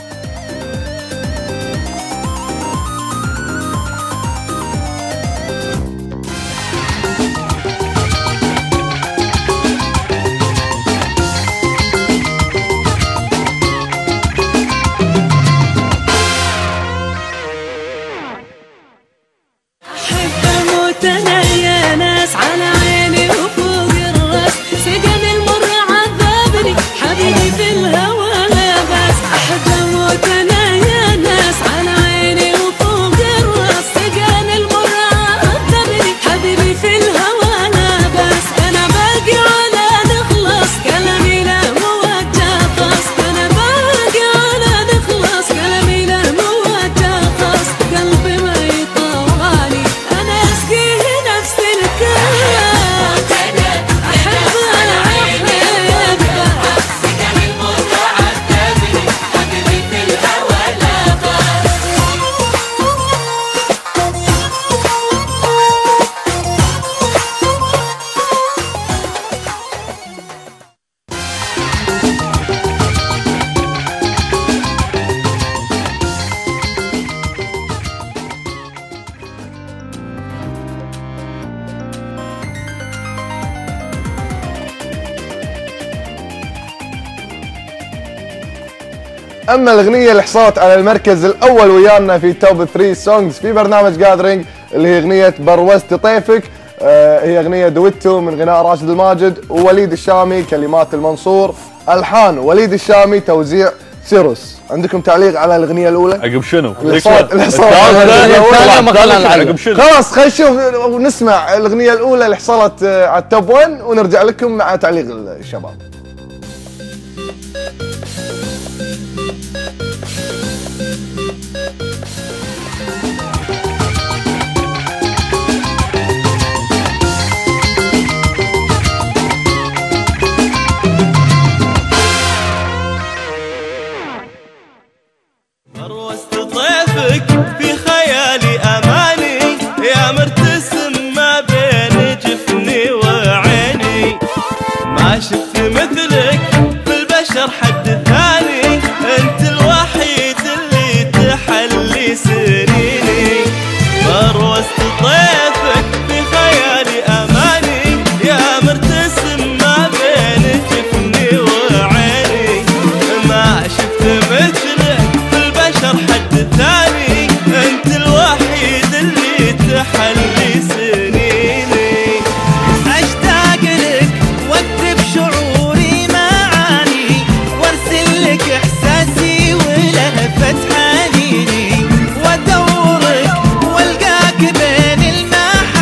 اما الاغنيه اللي حصلت على المركز الاول ويانا في توب ثلاثة سونجز في برنامج جاذرينج اللي هي اغنيه بروزت طيفك، آه هي اغنيه دويتو من غناء راشد الماجد ووليد الشامي، كلمات المنصور، الحان وليد الشامي، توزيع سيروس. عندكم تعليق على الاغنيه الاولى؟ عقب شنو؟ الصوت الصوت عقب شنو؟ خلاص خلينا نشوف ونسمع الاغنيه الاولى اللي حصلت على التوب واحد ونرجع لكم مع تعليق الشباب. بروزت طيفك في خيالي اماني، يا مرتسم ما بين جفني وعيني، ما شفت مثلك في البشر حد ثاني، انت الوحيد اللي تحلي سنيني. بروزت طيفك في خيالي اماني، يا مرتسم ما بين جفني وعيني، ما شفت مثلك حد ثاني، انت الوحيد اللي تحلي سنيني. اشتاق لك واكتب شعوري معاني، وارسل لك احساسي ولهفة حنيني، وادورك والقاك بين المحاني،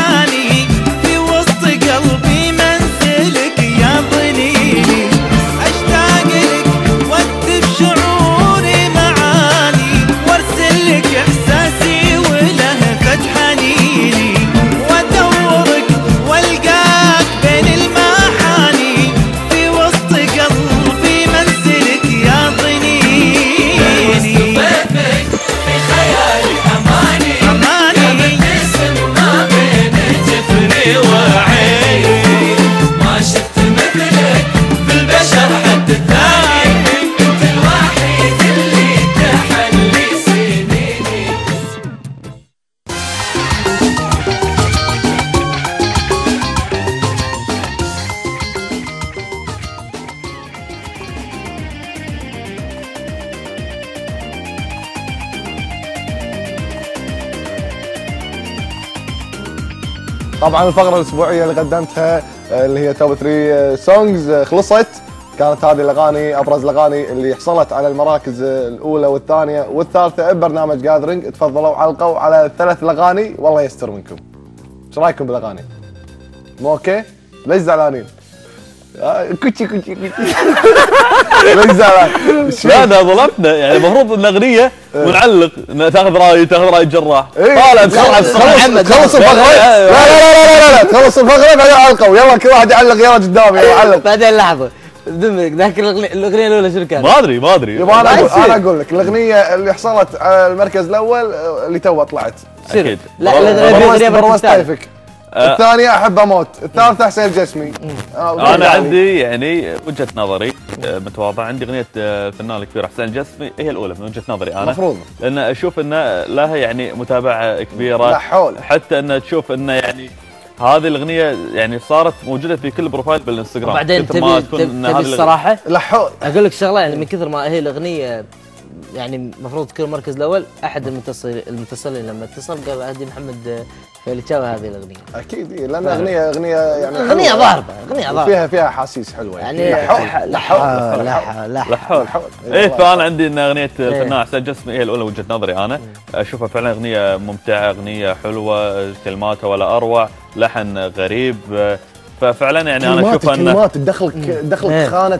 طبعا الفقره الاسبوعيه اللي قدمتها اللي هي توب ثلاثة سونجز خلصت. كانت هذه الاغاني ابرز الاغاني اللي حصلت على المراكز الاولى والثانيه والثالثه ببرنامج جاذرينج. تفضلوا علقوا على الثلاث الاغاني والله يستر منكم. ايش رايكم بالاغاني؟ مو اوكي؟ ليش زعلانين؟ كوتشي كوتشي كوتشي ليش زعلان؟ لا ده ظلمتنا يعني المفروض الاغنيه ونعلق تاخذ راي تاخذ راي الجراح. طالع بسرعه بسرعه محمد خلص الفقره. لا لا لا لا لا خلص الفقره بعدين علقوا. يلا كل واحد يعلق يلا قدامي يلا علق. بعدين لحظه دمك ذاك الاغنيه الاولى شنو كانت؟ ما ادري ما ادري. يبغى انا اقول انا اقول لك الاغنيه اللي حصلت على المركز الاول اللي تو طلعت. اكيد. لا الاغنيه بروست تايفك. الثانيه احب اموت، الثالثه حسين الجسمي. انا عندي يعني وجهه نظري متواضعه. عندي اغنيه الفنان الكبير حسين الجسمي هي الاولى من وجهه نظري انا. المفروض لان اشوف انه لها يعني متابعه كبيره. لا حول. حتى ان تشوف انه يعني هذه الاغنيه يعني صارت موجوده في كل بروفايل بالانستغرام. وبعدين تبي تبي الصراحه لا حول. اقول لك شغله يعني من كثر ما هي الاغنيه يعني المفروض تكون المركز الاول. احد المتصل المتصلين لما اتصل قال اهدي محمد فيلتشاوي هذه الاغنيه. اكيد لان اغنيه اغنيه يعني اغنيه ضاربه اغنيه ضاربه فيها فيها احاسيس حلوه يعني. لا حول لا حول لا حول. ايه فانا عندي ان اغنيه الفنان حسين الجسمي هي الاولى وجهه نظري انا. اشوفها فعلا اغنيه ممتعه اغنيه حلوه كلماتها ولا اروع لحن غريب. ففعلا يعني انا اشوفها انه كلمات تدخلك تدخلك خانه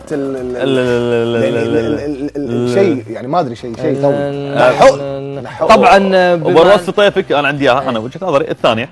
الشيء يعني ما ادري شيء شيء قوي. طبعا وبروست طيفك انا عندي اياها انا وجهه نظري الثانيه.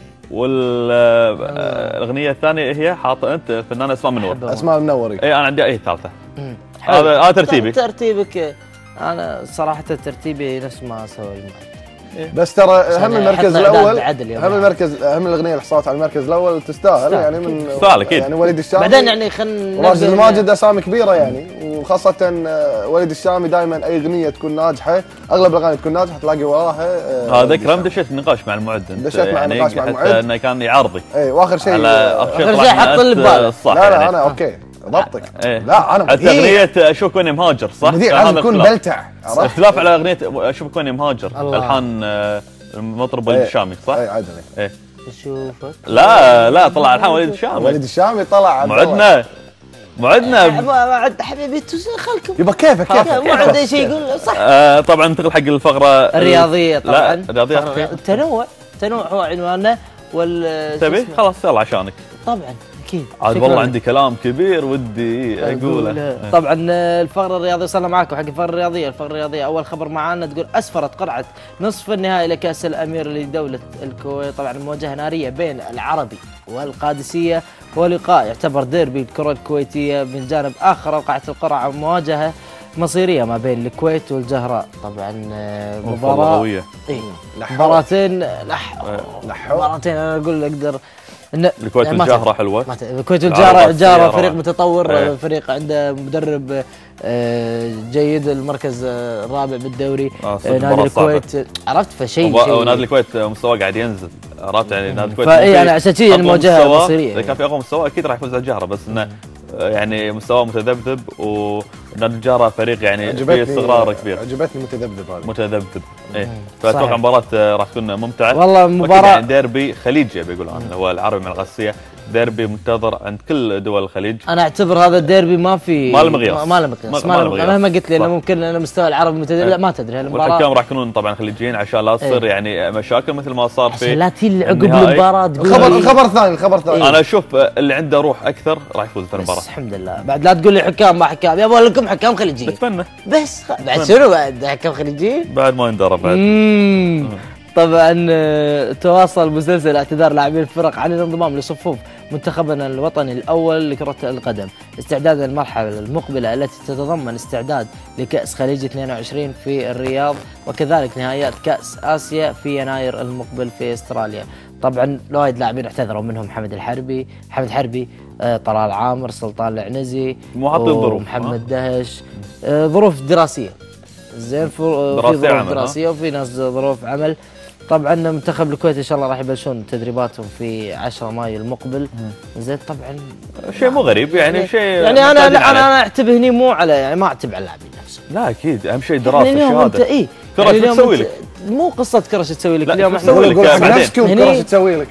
والاغنيه الثانيه هي حاطه انت الفنانه اسماء منور. اسماء المنوري. اي انا عندي اي الثالثه. هذا هذا ترتيبي. ترتيبك انا صراحه ترتيبي نفس ما اسوي. بس ترى اهم المركز الاول اهم المركز اهم الاغنيه اللي حصلت على المركز الاول تستاهل يعني من يعني وليد الشامي. بعدين يعني خلينا راشد الماجد اسامي كبيره يعني وخاصه وليد الشامي دائما اي اغنيه تكون ناجحه اغلب الاغاني تكون ناجحه تلاقي وراها. هذا كرم دشيت نقاش مع المعد. دشيت مع يعني نقاش مع المعد حتى انه كان يعرضي. اي واخر شيء اخر شيء حط اللي بباله. لا لا يعني. انا اوكي ضبطك. ايه. لا انا حتى اغنيه اشوفك وين مهاجر صح؟ لازم يكون بلتع. اختلاف على اغنيه اشوفك وين مهاجر الحان المطرب وليد الشامي صح؟ اي عدل. ايه اشوفك لا لا طلع الحان وليد الشامي. وليد الشامي طلع معدنا معدنا معد حبيبي خلكم. يبا كيفك كيفك مو عنده شيء يقول صح. آه طبعا ننتقل حق الفقره الرياضيه طبعا. لا الرياضيه التنوع تنوع هو عنواننا وال تبي خلاص يلا عشانك. طبعا اكيد عاد والله عندي كلام كبير ودي اقوله. طبعا الفقره الرياضيه وصلنا معاكم حق الفقره الرياضيه. الفقره الرياضيه اول خبر معانا تقول اسفرت قرعه نصف النهائي لكاس الامير لدوله الكويت. طبعا مواجهه ناريه بين العربي والقادسيه ولقاء يعتبر ديربي الكره الكويتيه. من جانب اخر وقعت القرعه مواجهه مصيريه ما بين الكويت والجهراء. طبعا مباراه قويه. اي مباراتين لح مباراتين انا اقول اقدر ان الكويت والجهراء حلوه. الكويت والجهراء جاره فريق متطور. ايه. فريق عنده مدرب جيد المركز الرابع بالدوري. آه نادي الكويت عرفت فشيء شيء ونادي الكويت مستواه قاعد ينزل عرفت يعني نادي الكويت فاي انا عشان كذي المواجهه مصيريه. اذا كان في اقوى مستوى اكيد راح يفوز على الجهراء بس انه يعني مستواه متذبذب ونادي الجهراء فريق يعني فيه استقرار كبير. عجبتني متذبذب هذا متذبذب. ايه فاتوقع مباراه راح تكون ممتعه والله. مباراه يعني ديربي خليجي بيقولوا عنه هو العربي مع القادسيه. ديربي منتظر عند كل دول الخليج. انا اعتبر هذا الديربي ما في ما له مقياس ما له مقياس مهما قلت لي انه ممكن انا مستوى العربي متذبذب. لا ما تدري المباراه والحكام راح يكونون طبعا خليجيين عشان لا تصير ايه. يعني مشاكل مثل ما صار في لا تيجي عقب المباراه تقول الخبر الخبر الثاني الخبر الثاني ايه. انا اشوف اللي عنده روح اكثر راح يفوز في المباراه. الحمد لله. بعد لا تقول لي حكام ما حكام يبغى لكم حكام خليجيين. بتمنى بس خ... بعد شنو بعد حكام خليجيين بعد ما يندرى بعد. مم. طبعا تواصل مسلسل اعتذار لاعبين الفرق عن الانضمام لصفوف منتخبنا الوطني الاول لكرة القدم استعدادا للمرحلة المقبلة التي تتضمن استعداد لكأس خليج اثنين وعشرين في الرياض وكذلك نهائيات كأس آسيا في يناير المقبل في استراليا. طبعا وايد لاعبين اعتذروا منهم محمد الحربي محمد الحربي طلال عامر سلطان العنزي ومحمد دهش. ظروف دراسية زين في ظروف دراسية وفي ناس ظروف عمل. طبعا منتخب الكويت ان شاء الله راح يبلشون تدريباتهم في عشرة مايو المقبل. زين طبعا شيء مو غريب يعني شيء يعني انا انا انا اعتب هني مو على يعني ما اعتب على اللاعبين نفسهم. لا اكيد اهم شيء دراسه يعني الشهاده. اي كرش تسوي لك مو قصه كرش تسوي لك اليوم احنا نقول لك نفسك كرش تسوي لك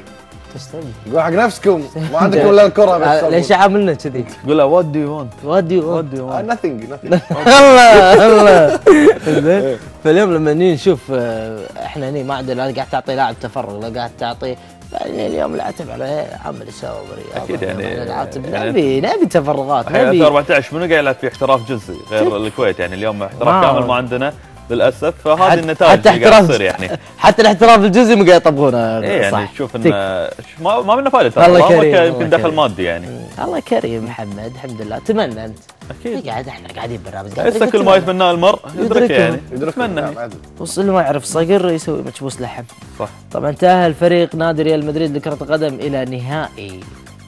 تستوي يقول حق نفسكم ما عندكم الا الكره بس. ليش عاملنا كذي؟ قول له وات دو يو ونت وات دو يو وات دو يو ونت nothing nothing. الله الله زين. فاليوم لما نيجي نشوف آه، احنا هني ما عندنا لا قاعد تعطي لاعب تفرغ لا قاعد تعطي يعني اليوم العتب على عمل يسوي بالرياضه. اكيد يعني العتب يعني نبي نبي تفرغات الحين نبي ألفين وأربعة عشر منو قاعد يلعب في احتراف جزئي غير الكويت يعني اليوم احتراف ما- كامل ما عندنا للاسف فهذه حتى- النتائج حتى اللي قاعد احتراف تصير يعني. حتى الاحتراف الجزئي ما قاعد يطبقونه. ايه يعني صح. تشوف تك. انه ما ما منه فائده ترى الله الله كريم، يمكن الله دخل كريم. مادي يعني. الله كريم محمد الحمد لله. اتمنى انت اكيد قاعد احنا قاعدين برنامج قاعد هسه كل ما يتمناه المرء يدركه يدركه. يعني يدركون. اتمنى نعم، عدل. وصل ما يعرف صقر يسوي مكبوس لحم. صح. طبعا تأهل فريق نادي ريال مدريد لكرة القدم إلى نهائي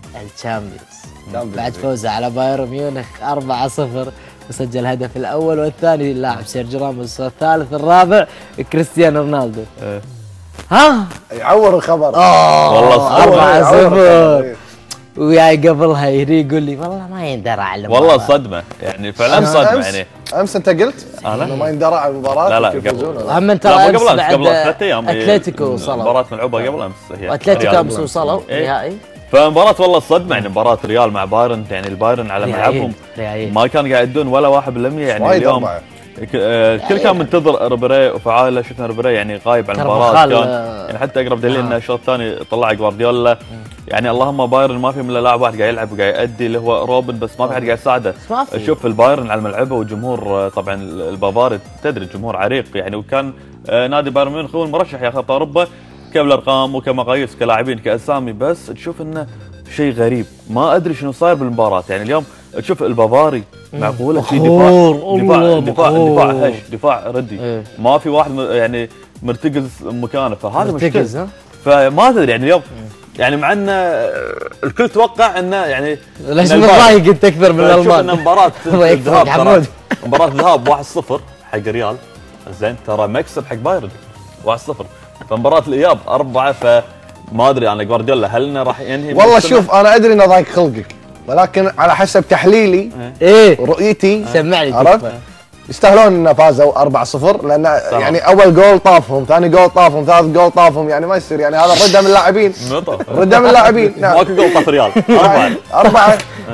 الشامبيونز بعد فوزه على بايرن ميونخ أربعة صفر وسجل الهدف الأول والثاني اللاعب سيرجيو راموس والثالث الرابع كريستيانو رونالدو. إيه. ها يعور الخبر. آه والله أربعة يعور صفر الخبر. وياي قبلها يري يقول لي والله ما يندرى على والله المباراة. صدمه يعني فعلا أمس- صدمه أمس- يعني. امس انت قلت آه لا. انه ما يندرى على المباراه. لا لا كيف قبل يفوزون. هم انت لا مو امس قبل امس بعد قبل ثلاث ايام اتلتيكو وصلوا مباراه ملعوبه قبل امس هي اتلتيكو ريال. امس وصلوا إيه. نهائي فمباراة والله الصدمة يعني مباراة ريال مع بايرن يعني البايرن على ريايل. ملعبهم ريايل. ما كان قاعد يدون ولا واحد بالمية يعني وايد اليوم أربعة. ك- آه، الكل كان منتظر ريبيري وفعاله شفنا ريبيري يعني غايب عن المباراة كارفاخال، كان آه. يعني حتى اقرب دليل آه. انه الشوط الثاني طلع جوارديولا يعني اللهم بايرن ما في الا لاعب واحد قاعد يلعب وقاعد يأدي اللي هو روبن بس ما في حد قاعد يساعده. بس ما في. شوف البايرن على ملعبه وجمهور آه، طبعا البافاري تدري جمهور عريق يعني وكان آه، نادي بايرن ميونخ هو المرشح ياخذ ابطال اوروبا كبالارقام وكمقاييس كلاعبين كاسامي بس تشوف انه شيء غريب ما ادري شنو صاير بالمباراه يعني اليوم تشوف البافاري معقوله في دفاع مقهور، دفاع الله دفاع مقهور. دفاع هش دفاع ردي إيه. ما في واحد م- يعني مرتكز مكانه فهذا مرتكز، مشكله ها؟ فما ادري يعني اليوم يعني مع ان الكل توقع انه يعني ليش إن البايرن- متضايق انت اكثر من شوف الالمان؟ ان مباراه الله يكفيك الذهاب ترى- حمود. مباراه الذهاب واحد صفر حق ريال زين ترى مكسب حق بايرن واحد صفر فمباراه الاياب أربعة فما ادري انا جوارديولا هل انه راح ينهي والله الموسم؟ شوف انا ادري انه ضايق خلقك ولكن على حسب تحليلي ايه ورؤيتي سمعني عرفت تكفى. يستاهلون انه فازوا أربعة صفر لان يعني اول جول طافهم ثاني جول طافهم ثالث جول طافهم يعني ما يصير يعني هذا الرده من اللاعبين نطف الرده من اللاعبين نعم ماكو جول طاف ريال أربعة. أربعة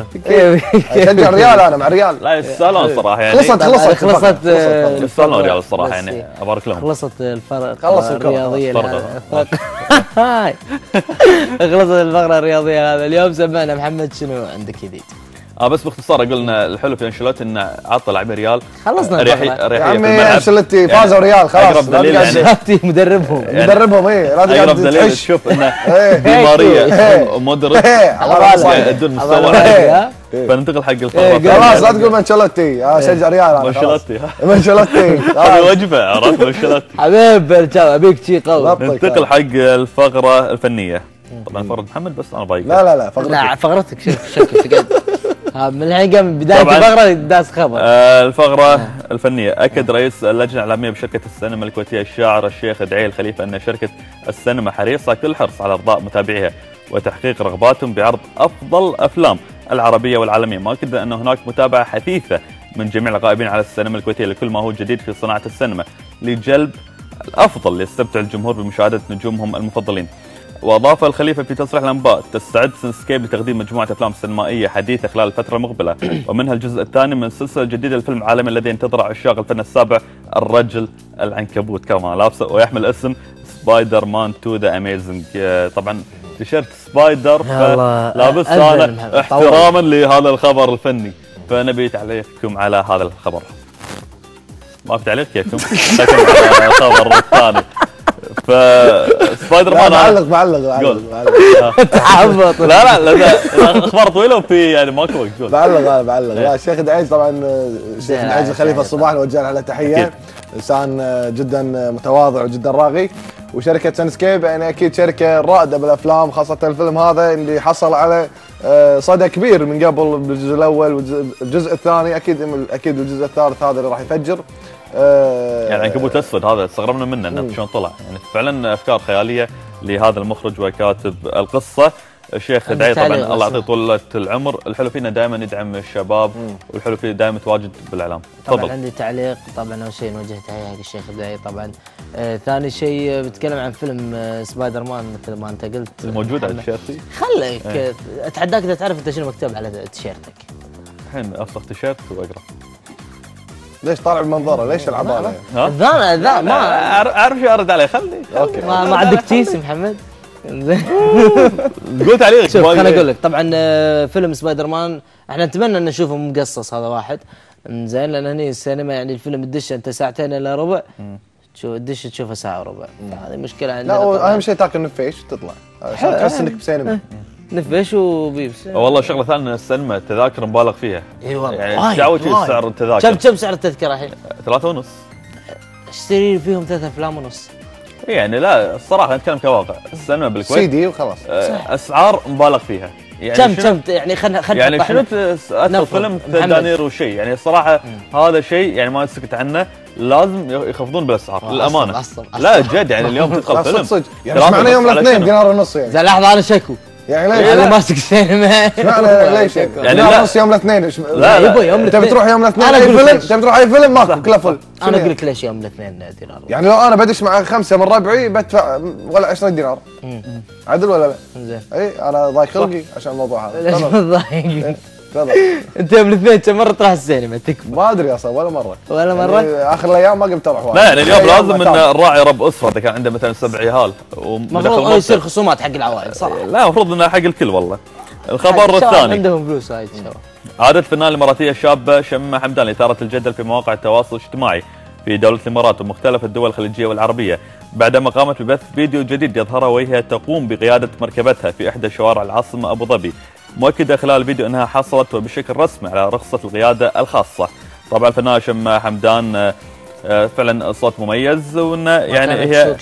اشجع ريال انا مع ريال لا يستاهلون صراحه يعني خلصت خلصت خلصت خلصت يستاهلون ريال الصراحه بس يعني إيه. ابارك لهم خلصت الفرق خلص الكرة، الرياضية خلص. لهذا- هاي خلصت الفقرة الرياضية هذا اليوم. سمعنا محمد شنو عندك جديد؟ اه بس باختصار اقول ان الحلو في انشيلوتي انه عطى لاعبين ريال خلصنا اريحيه الفقرة. اريحيه يا في عمي الملعب انشيلوتي فازوا ريال خلاص أقرب لا دليل تقعد- يعني- شافتي مدربهم مدربهم ايه لا اقرب تقعد دليل تحش تشوف انه إيه. دي ماريا إيه. ومودريتش إيه، على بالك. قاعد يدون مستوى على عالي. بالك، ها؟ فننتقل حق إيه، الفقره خلاص لا تقول منشلوتي اه شجع ريال انا خلاص. منشلوتي ها منشلوتي هذه وجبه عرفت منشلوتي حبيب الرجال ابيك شي قوي. لطك. ننتقل حق الفقره الفنيه طبعا فقره محمد بس انا ضايق لا لا لا فقط لا فقرتك شوف شكل تقعد ها، من الحين قام بداية طبعاً. الفقرة داس خبر. آه، الفقرة الفنية أكد رئيس اللجنة الإعلامية بشركة السينما الكويتية الشاعر الشيخ دعيل الخليفة أن شركة السينما حريصة كل حرص على إرضاء متابعيها وتحقيق رغباتهم بعرض أفضل أفلام العربية والعالمية، مؤكد أن هناك متابعة حثيثة من جميع الغائبين على السينما الكويتية لكل ما هو جديد في صناعة السينما لجلب الأفضل ليستمتع الجمهور بمشاهدة نجومهم المفضلين. وأضاف الخليفة في تصريح الأنباء تستعد سينسكيب لتقديم مجموعة أفلام سينمائية حديثة خلال الفترة المقبلة ومنها الجزء الثاني من سلسلة جديدة للفيلم العالمي الذي ينتظر عشاق الفن السابع الرجل العنكبوت كما لابسه ويحمل اسم سبايدر مان تو ذا اميزنج. طبعا تيشيرت سبايدر يلا، لابس أذن انا محمد. احتراما لهذا الخبر الفني فنبي تعليقكم على هذا الخبر. ما في تعليق كيفكم؟ لكن على الخبر الثاني فسبايدر مان معلق معلق معلق معلق تحبط. لا لا لا لا، اخبار طويله وفي يعني ماكو وقت قول. بعلق انا بعلق لا الشيخ دعيز طبعا الشيخ دعيز الخليفه الصباح نوجه له تحيه أكيد. انسان جدا متواضع وجدا راقي وشركه سانسكيب يعني اكيد شركه رائده بالافلام خاصه الفيلم هذا اللي حصل على صدى كبير من قبل بالجزء الاول والجزء الثاني اكيد اكيد الجزء الثالث هذا اللي راح يفجر. يعني عنكبوت اسود هذا استغربنا منه انه شلون طلع يعني فعلا افكار خياليه لهذا المخرج وكاتب القصه. الشيخ دعي طبعا الله يعطيه طولة العمر، الحلو فينا دائما يدعم الشباب والحلو فيه دائما يتواجد بالاعلام. طبعا تفضل. عندي تعليق، طبعا اول شيء نوجه تحيه حق الشيخ دعي طبعا. آه ثاني شيء آه بتكلم عن فيلم آه سبايدر مان مثل ما انت قلت الموجود على تيشيرتي. خليك ايه. اتحداك اذا تعرف انت شنو مكتوب على تيشيرتك. الحين افرغ تيشيرت واقرا. ليش طالع بمنظره؟ ليش العباله؟ اذان اذان ما اعرف شو ارد عليه. خلي اوكي ما, ما عندك تيس محمد؟ قول تعليقك. شوف خليني اقول لك، طبعا فيلم سبايدر مان احنا نتمنى ان نشوفه مقصص، هذا واحد زين، لان هني السينما يعني الفيلم تدش انت ساعتين الا ربع، تشوف تدش تشوفه ساعه وربع، هذه مشكله عندنا. لا اهم شيء تاكل نفيش وتطلع عشان تحس انك بسينما. نفش وبيبس. والله شغله ثانيه السينما التذاكر مبالغ فيها. اي والله يعني تعود سعر التذاكر. كم كم سعر التذكره الحين؟ ثلاثة ونص. اشتري فيهم ثلاثة افلام ونص. يعني لا الصراحه نتكلم كواقع، السينما بالكويت سي دي وخلاص. اسعار مبالغ فيها. يعني كم كم يعني خلينا خلينا يعني شنو اكثر فيلم دنانير وشيء، يعني الصراحه هذا شيء يعني ما نسكت عنه، لازم يخفضون بالاسعار للامانه. لا جد يعني اليوم تدخل فيلم صدق يعني معنى يوم الاثنين دينار ونص يعني. زين لحظه انا شكو يعني ليش؟ انا ماسك السينما. اشمعنى ليش؟ يعني دينار ونص يوم الاثنين. لا يبا يوم الاثنين تبي تروح يوم الاثنين اي فيلم؟ تبي تروح اي فيلم ماكو كله فل. انا اقول لك ليش يوم الاثنين دينار؟ يعني لو انا بدش مع خمسه من ربعي بدفع ولا عشرين دينار. عدل ولا لا؟ زين اي انا ضايق خلقي عشان الموضوع هذا. ليش ضايق؟ تفضل. انت يوم الاثنين كم مره تروح السينما تكفى؟ ما ادري اصلا ولا مره. ولا مره؟ يعني اخر الايام ما قمت اروح وايد. لا يعني اليوم لازم ان الراعي رب اسره اذا كان عنده مثلا سبع عيال المفروض يصير خصومات حق العوائل صراحه. لا المفروض انه حق الكل والله. الخبر الثاني عندهم فلوس هاي الشباب. عادت الفنانه الاماراتيه الشابه شمة حمدان اثاره الجدل في مواقع التواصل الاجتماعي في دوله الامارات ومختلف الدول الخليجيه والعربيه بعدما قامت ببث فيديو جديد يظهرها وهي تقوم بقياده مركبتها في احدى شوارع العاصمه ابو ظبي، مؤكده خلال الفيديو انها حصلت بشكل رسمي على رخصه القياده الخاصه. طبعا الفنانه شمة حمدان فعلا صوت مميز، وانه يعني هي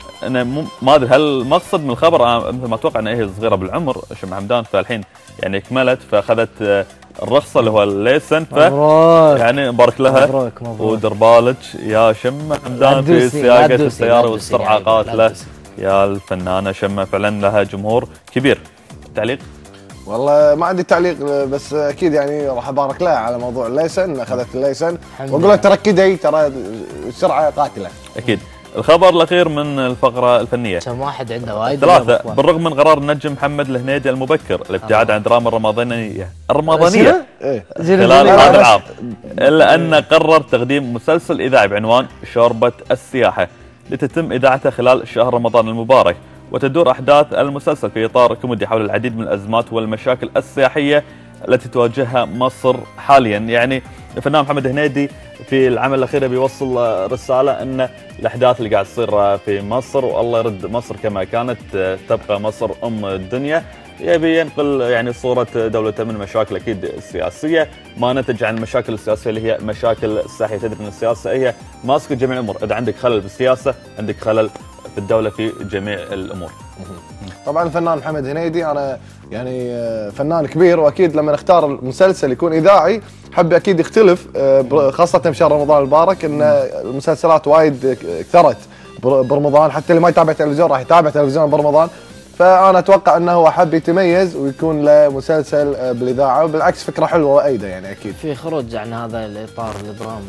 انا ما ادري هل المقصد من الخبر مثل ما اتوقع ان هي صغيره بالعمر شمة حمدان، فالحين يعني كملت فاخذت الرخصه اللي هو الليسن، ف يعني مبارك لها. مبروك مبروك ودر بالك يا شمة حمدان في سياقه السياره والسرعه قاتله. يا الفنانه شمة فعلا لها جمهور كبير. تعليق؟ والله ما عندي تعليق، بس اكيد يعني راح ابارك لها على موضوع الليسن، اخذت الليسن واقول لها تركدي ترى السرعه قاتله. اكيد. الخبر الاخير من الفقره الفنيه. كم واحد عنده وايد؟ ثلاثه. بالرغم من قرار النجم محمد الهنيدي المبكر الابتعاد عن الدراما الرمضانيه الرمضانيه خلال هذا العام، الا انه قرر تقديم مسلسل اذاعي بعنوان شوربه السياحه لتتم اذاعته خلال شهر رمضان المبارك، وتدور احداث المسلسل في اطار كوميدي حول العديد من الازمات والمشاكل السياحيه التي تواجهها مصر حاليا. يعني الفنان محمد الهنيدي في العمل الاخير بيوصل رساله ان الاحداث اللي قاعد تصير في مصر والله يرد مصر كما كانت تبقى مصر ام الدنيا، يبي ينقل يعني صوره دولته من مشاكل اكيد سياسيه ما نتج عن المشاكل السياسيه اللي هي مشاكل السياحيه. تدري ان السياسه هي ماسكه جميع الامور، اذا عندك خلل في السياسه عندك خلل في الدوله في جميع الامور. طبعا الفنان محمد هنيدي انا يعني فنان كبير، واكيد لما نختار المسلسل يكون اذاعي حب اكيد يختلف، خاصه في شهر رمضان المبارك ان المسلسلات وايد كثرت برمضان، حتى اللي ما يتابع تلفزيون راح يتابع تلفزيون برمضان، فانا اتوقع انه هو حب يتميز ويكون له مسلسل بالاذاعه، وبالعكس فكره حلوه وايده يعني اكيد. في خروج عن هذا الاطار الدرامي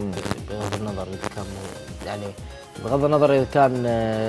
بغض النظر اذا كان يعني بغض النظر اذا كان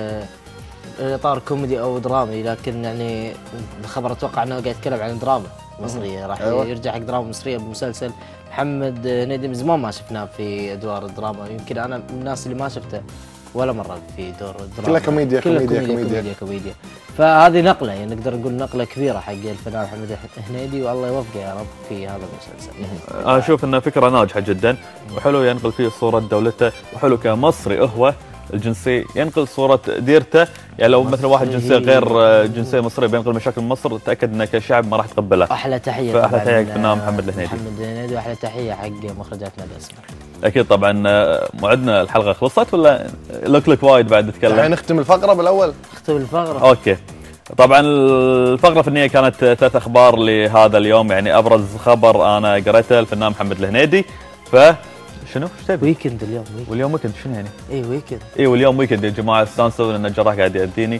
اطار كوميدي او درامي، لكن يعني الخبر اتوقع انه قاعد يتكلم عن دراما مصريه، راح أيوة. يرجع حق دراما مصريه بمسلسل. محمد هنيدي من زمان ما شفناه في ادوار الدراما، يمكن انا من الناس اللي ما شفته ولا مره في دور الدراما، كلها كوميديا كوميديا كوميديا, كوميديا, كوميديا, كوميديا. فهذه نقله يعني نقدر نقول نقله كبيره حق الفنان محمد هنيدي، والله يوفقه يا رب في هذا المسلسل. انا اشوف انها فكره ناجحه جدا، وحلو ينقل فيه صوره دولته، وحلو كمصري هو الجنسيه ينقل صوره ديرته. يعني لو مثلا واحد جنسيه غير جنسيه مصريه بينقل مشاكل مصر تاكد انه كشعب ما راح تقبله. احلى تحيه فاحلى تحيه الفنان محمد الهنيدي. محمد الهنيدي واحلى تحيه حق مخرجاتنا الاسمر. اكيد طبعا. موعدنا الحلقه خلصت ولا لك لك وايد بعد نتكلم؟ يعني نختم الفقره بالاول. نختم الفقره. اوكي. طبعا الفقره الفنيه كانت ثلاث اخبار لهذا اليوم، يعني ابرز خبر انا قريته الفنان محمد الهنيدي. ف شنو؟ ايش تبي؟ ويكند اليوم. واليوم ويكند شنو يعني؟ اي ويكند. اي واليوم ويكند يا جماعه، استانسوا لان الجراح قاعد يأذيني،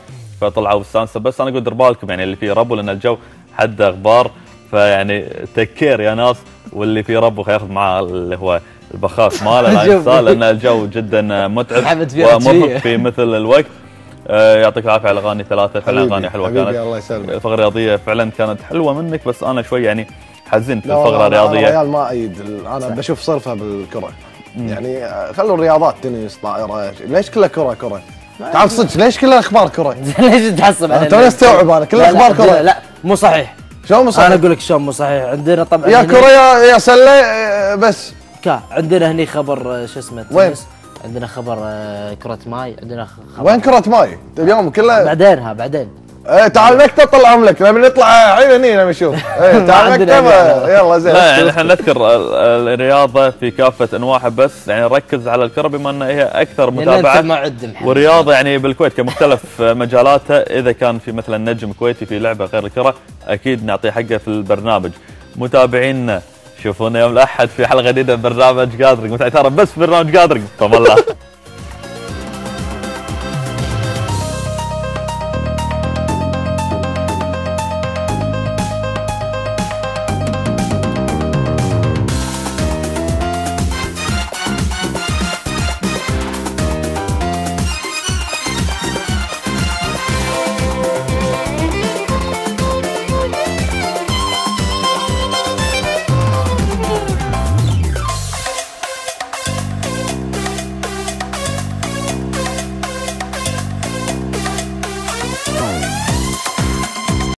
فطلعوا بالسانسه. بس انا اقول دير بالكم يعني اللي فيه ربو لان الجو حده غبار، فيعني تكير يا ناس، واللي فيه ربو خياخذ معاه اللي هو البخاخ ماله لا ينساه لان الجو جدا متعب ومرهق في مثل الوقت. آه يعطيك العافيه على الاغاني ثلاثه، فعلا اغاني حلوه كانت. الله يسلمك. الفقره الرياضيه فعلا كانت حلوه منك، بس انا شوي يعني حزنت في لا الفقره الرياضيه. انا ريال ما ايد، انا بشوف صرفها بالكره. يعني خلوا الرياضات تنس طائره، ليش كلها كره كره؟ تعال صدق ليش كلها اخبار كره؟ ليش تحسب على توني استوعب انا كلها اخبار كره. لا مو صحيح. شلون مو صحيح؟ انا اقول لك شلون مو صحيح. عندنا طبعا يا كره يا يا سله بس. كا عندنا هني خبر شو اسمه وين؟ عندنا خبر كرة ماي، عندنا خبر. وين كرة ماي؟ اليوم كله بعدينها بعدين. ايه تعال مكتب طلعهم لك، نبي نطلع عين هني نبي نشوف. ايه تعال مكتب يلا زين. لا يعني احنا نذكر الرياضه في كافه انواعها، بس يعني نركز على الكره بما انها هي اكثر متابعه. والرياضه يعني بالكويت كمختلف مجالاتها، اذا كان في مثلا نجم كويتي في لعبه غير الكره اكيد نعطيه حقه في البرنامج. متابعينا شوفونا يوم الاحد في حلقه جديده من برنامج جاذرينج، متعترف بس برنامج جاذرينج. فما الله.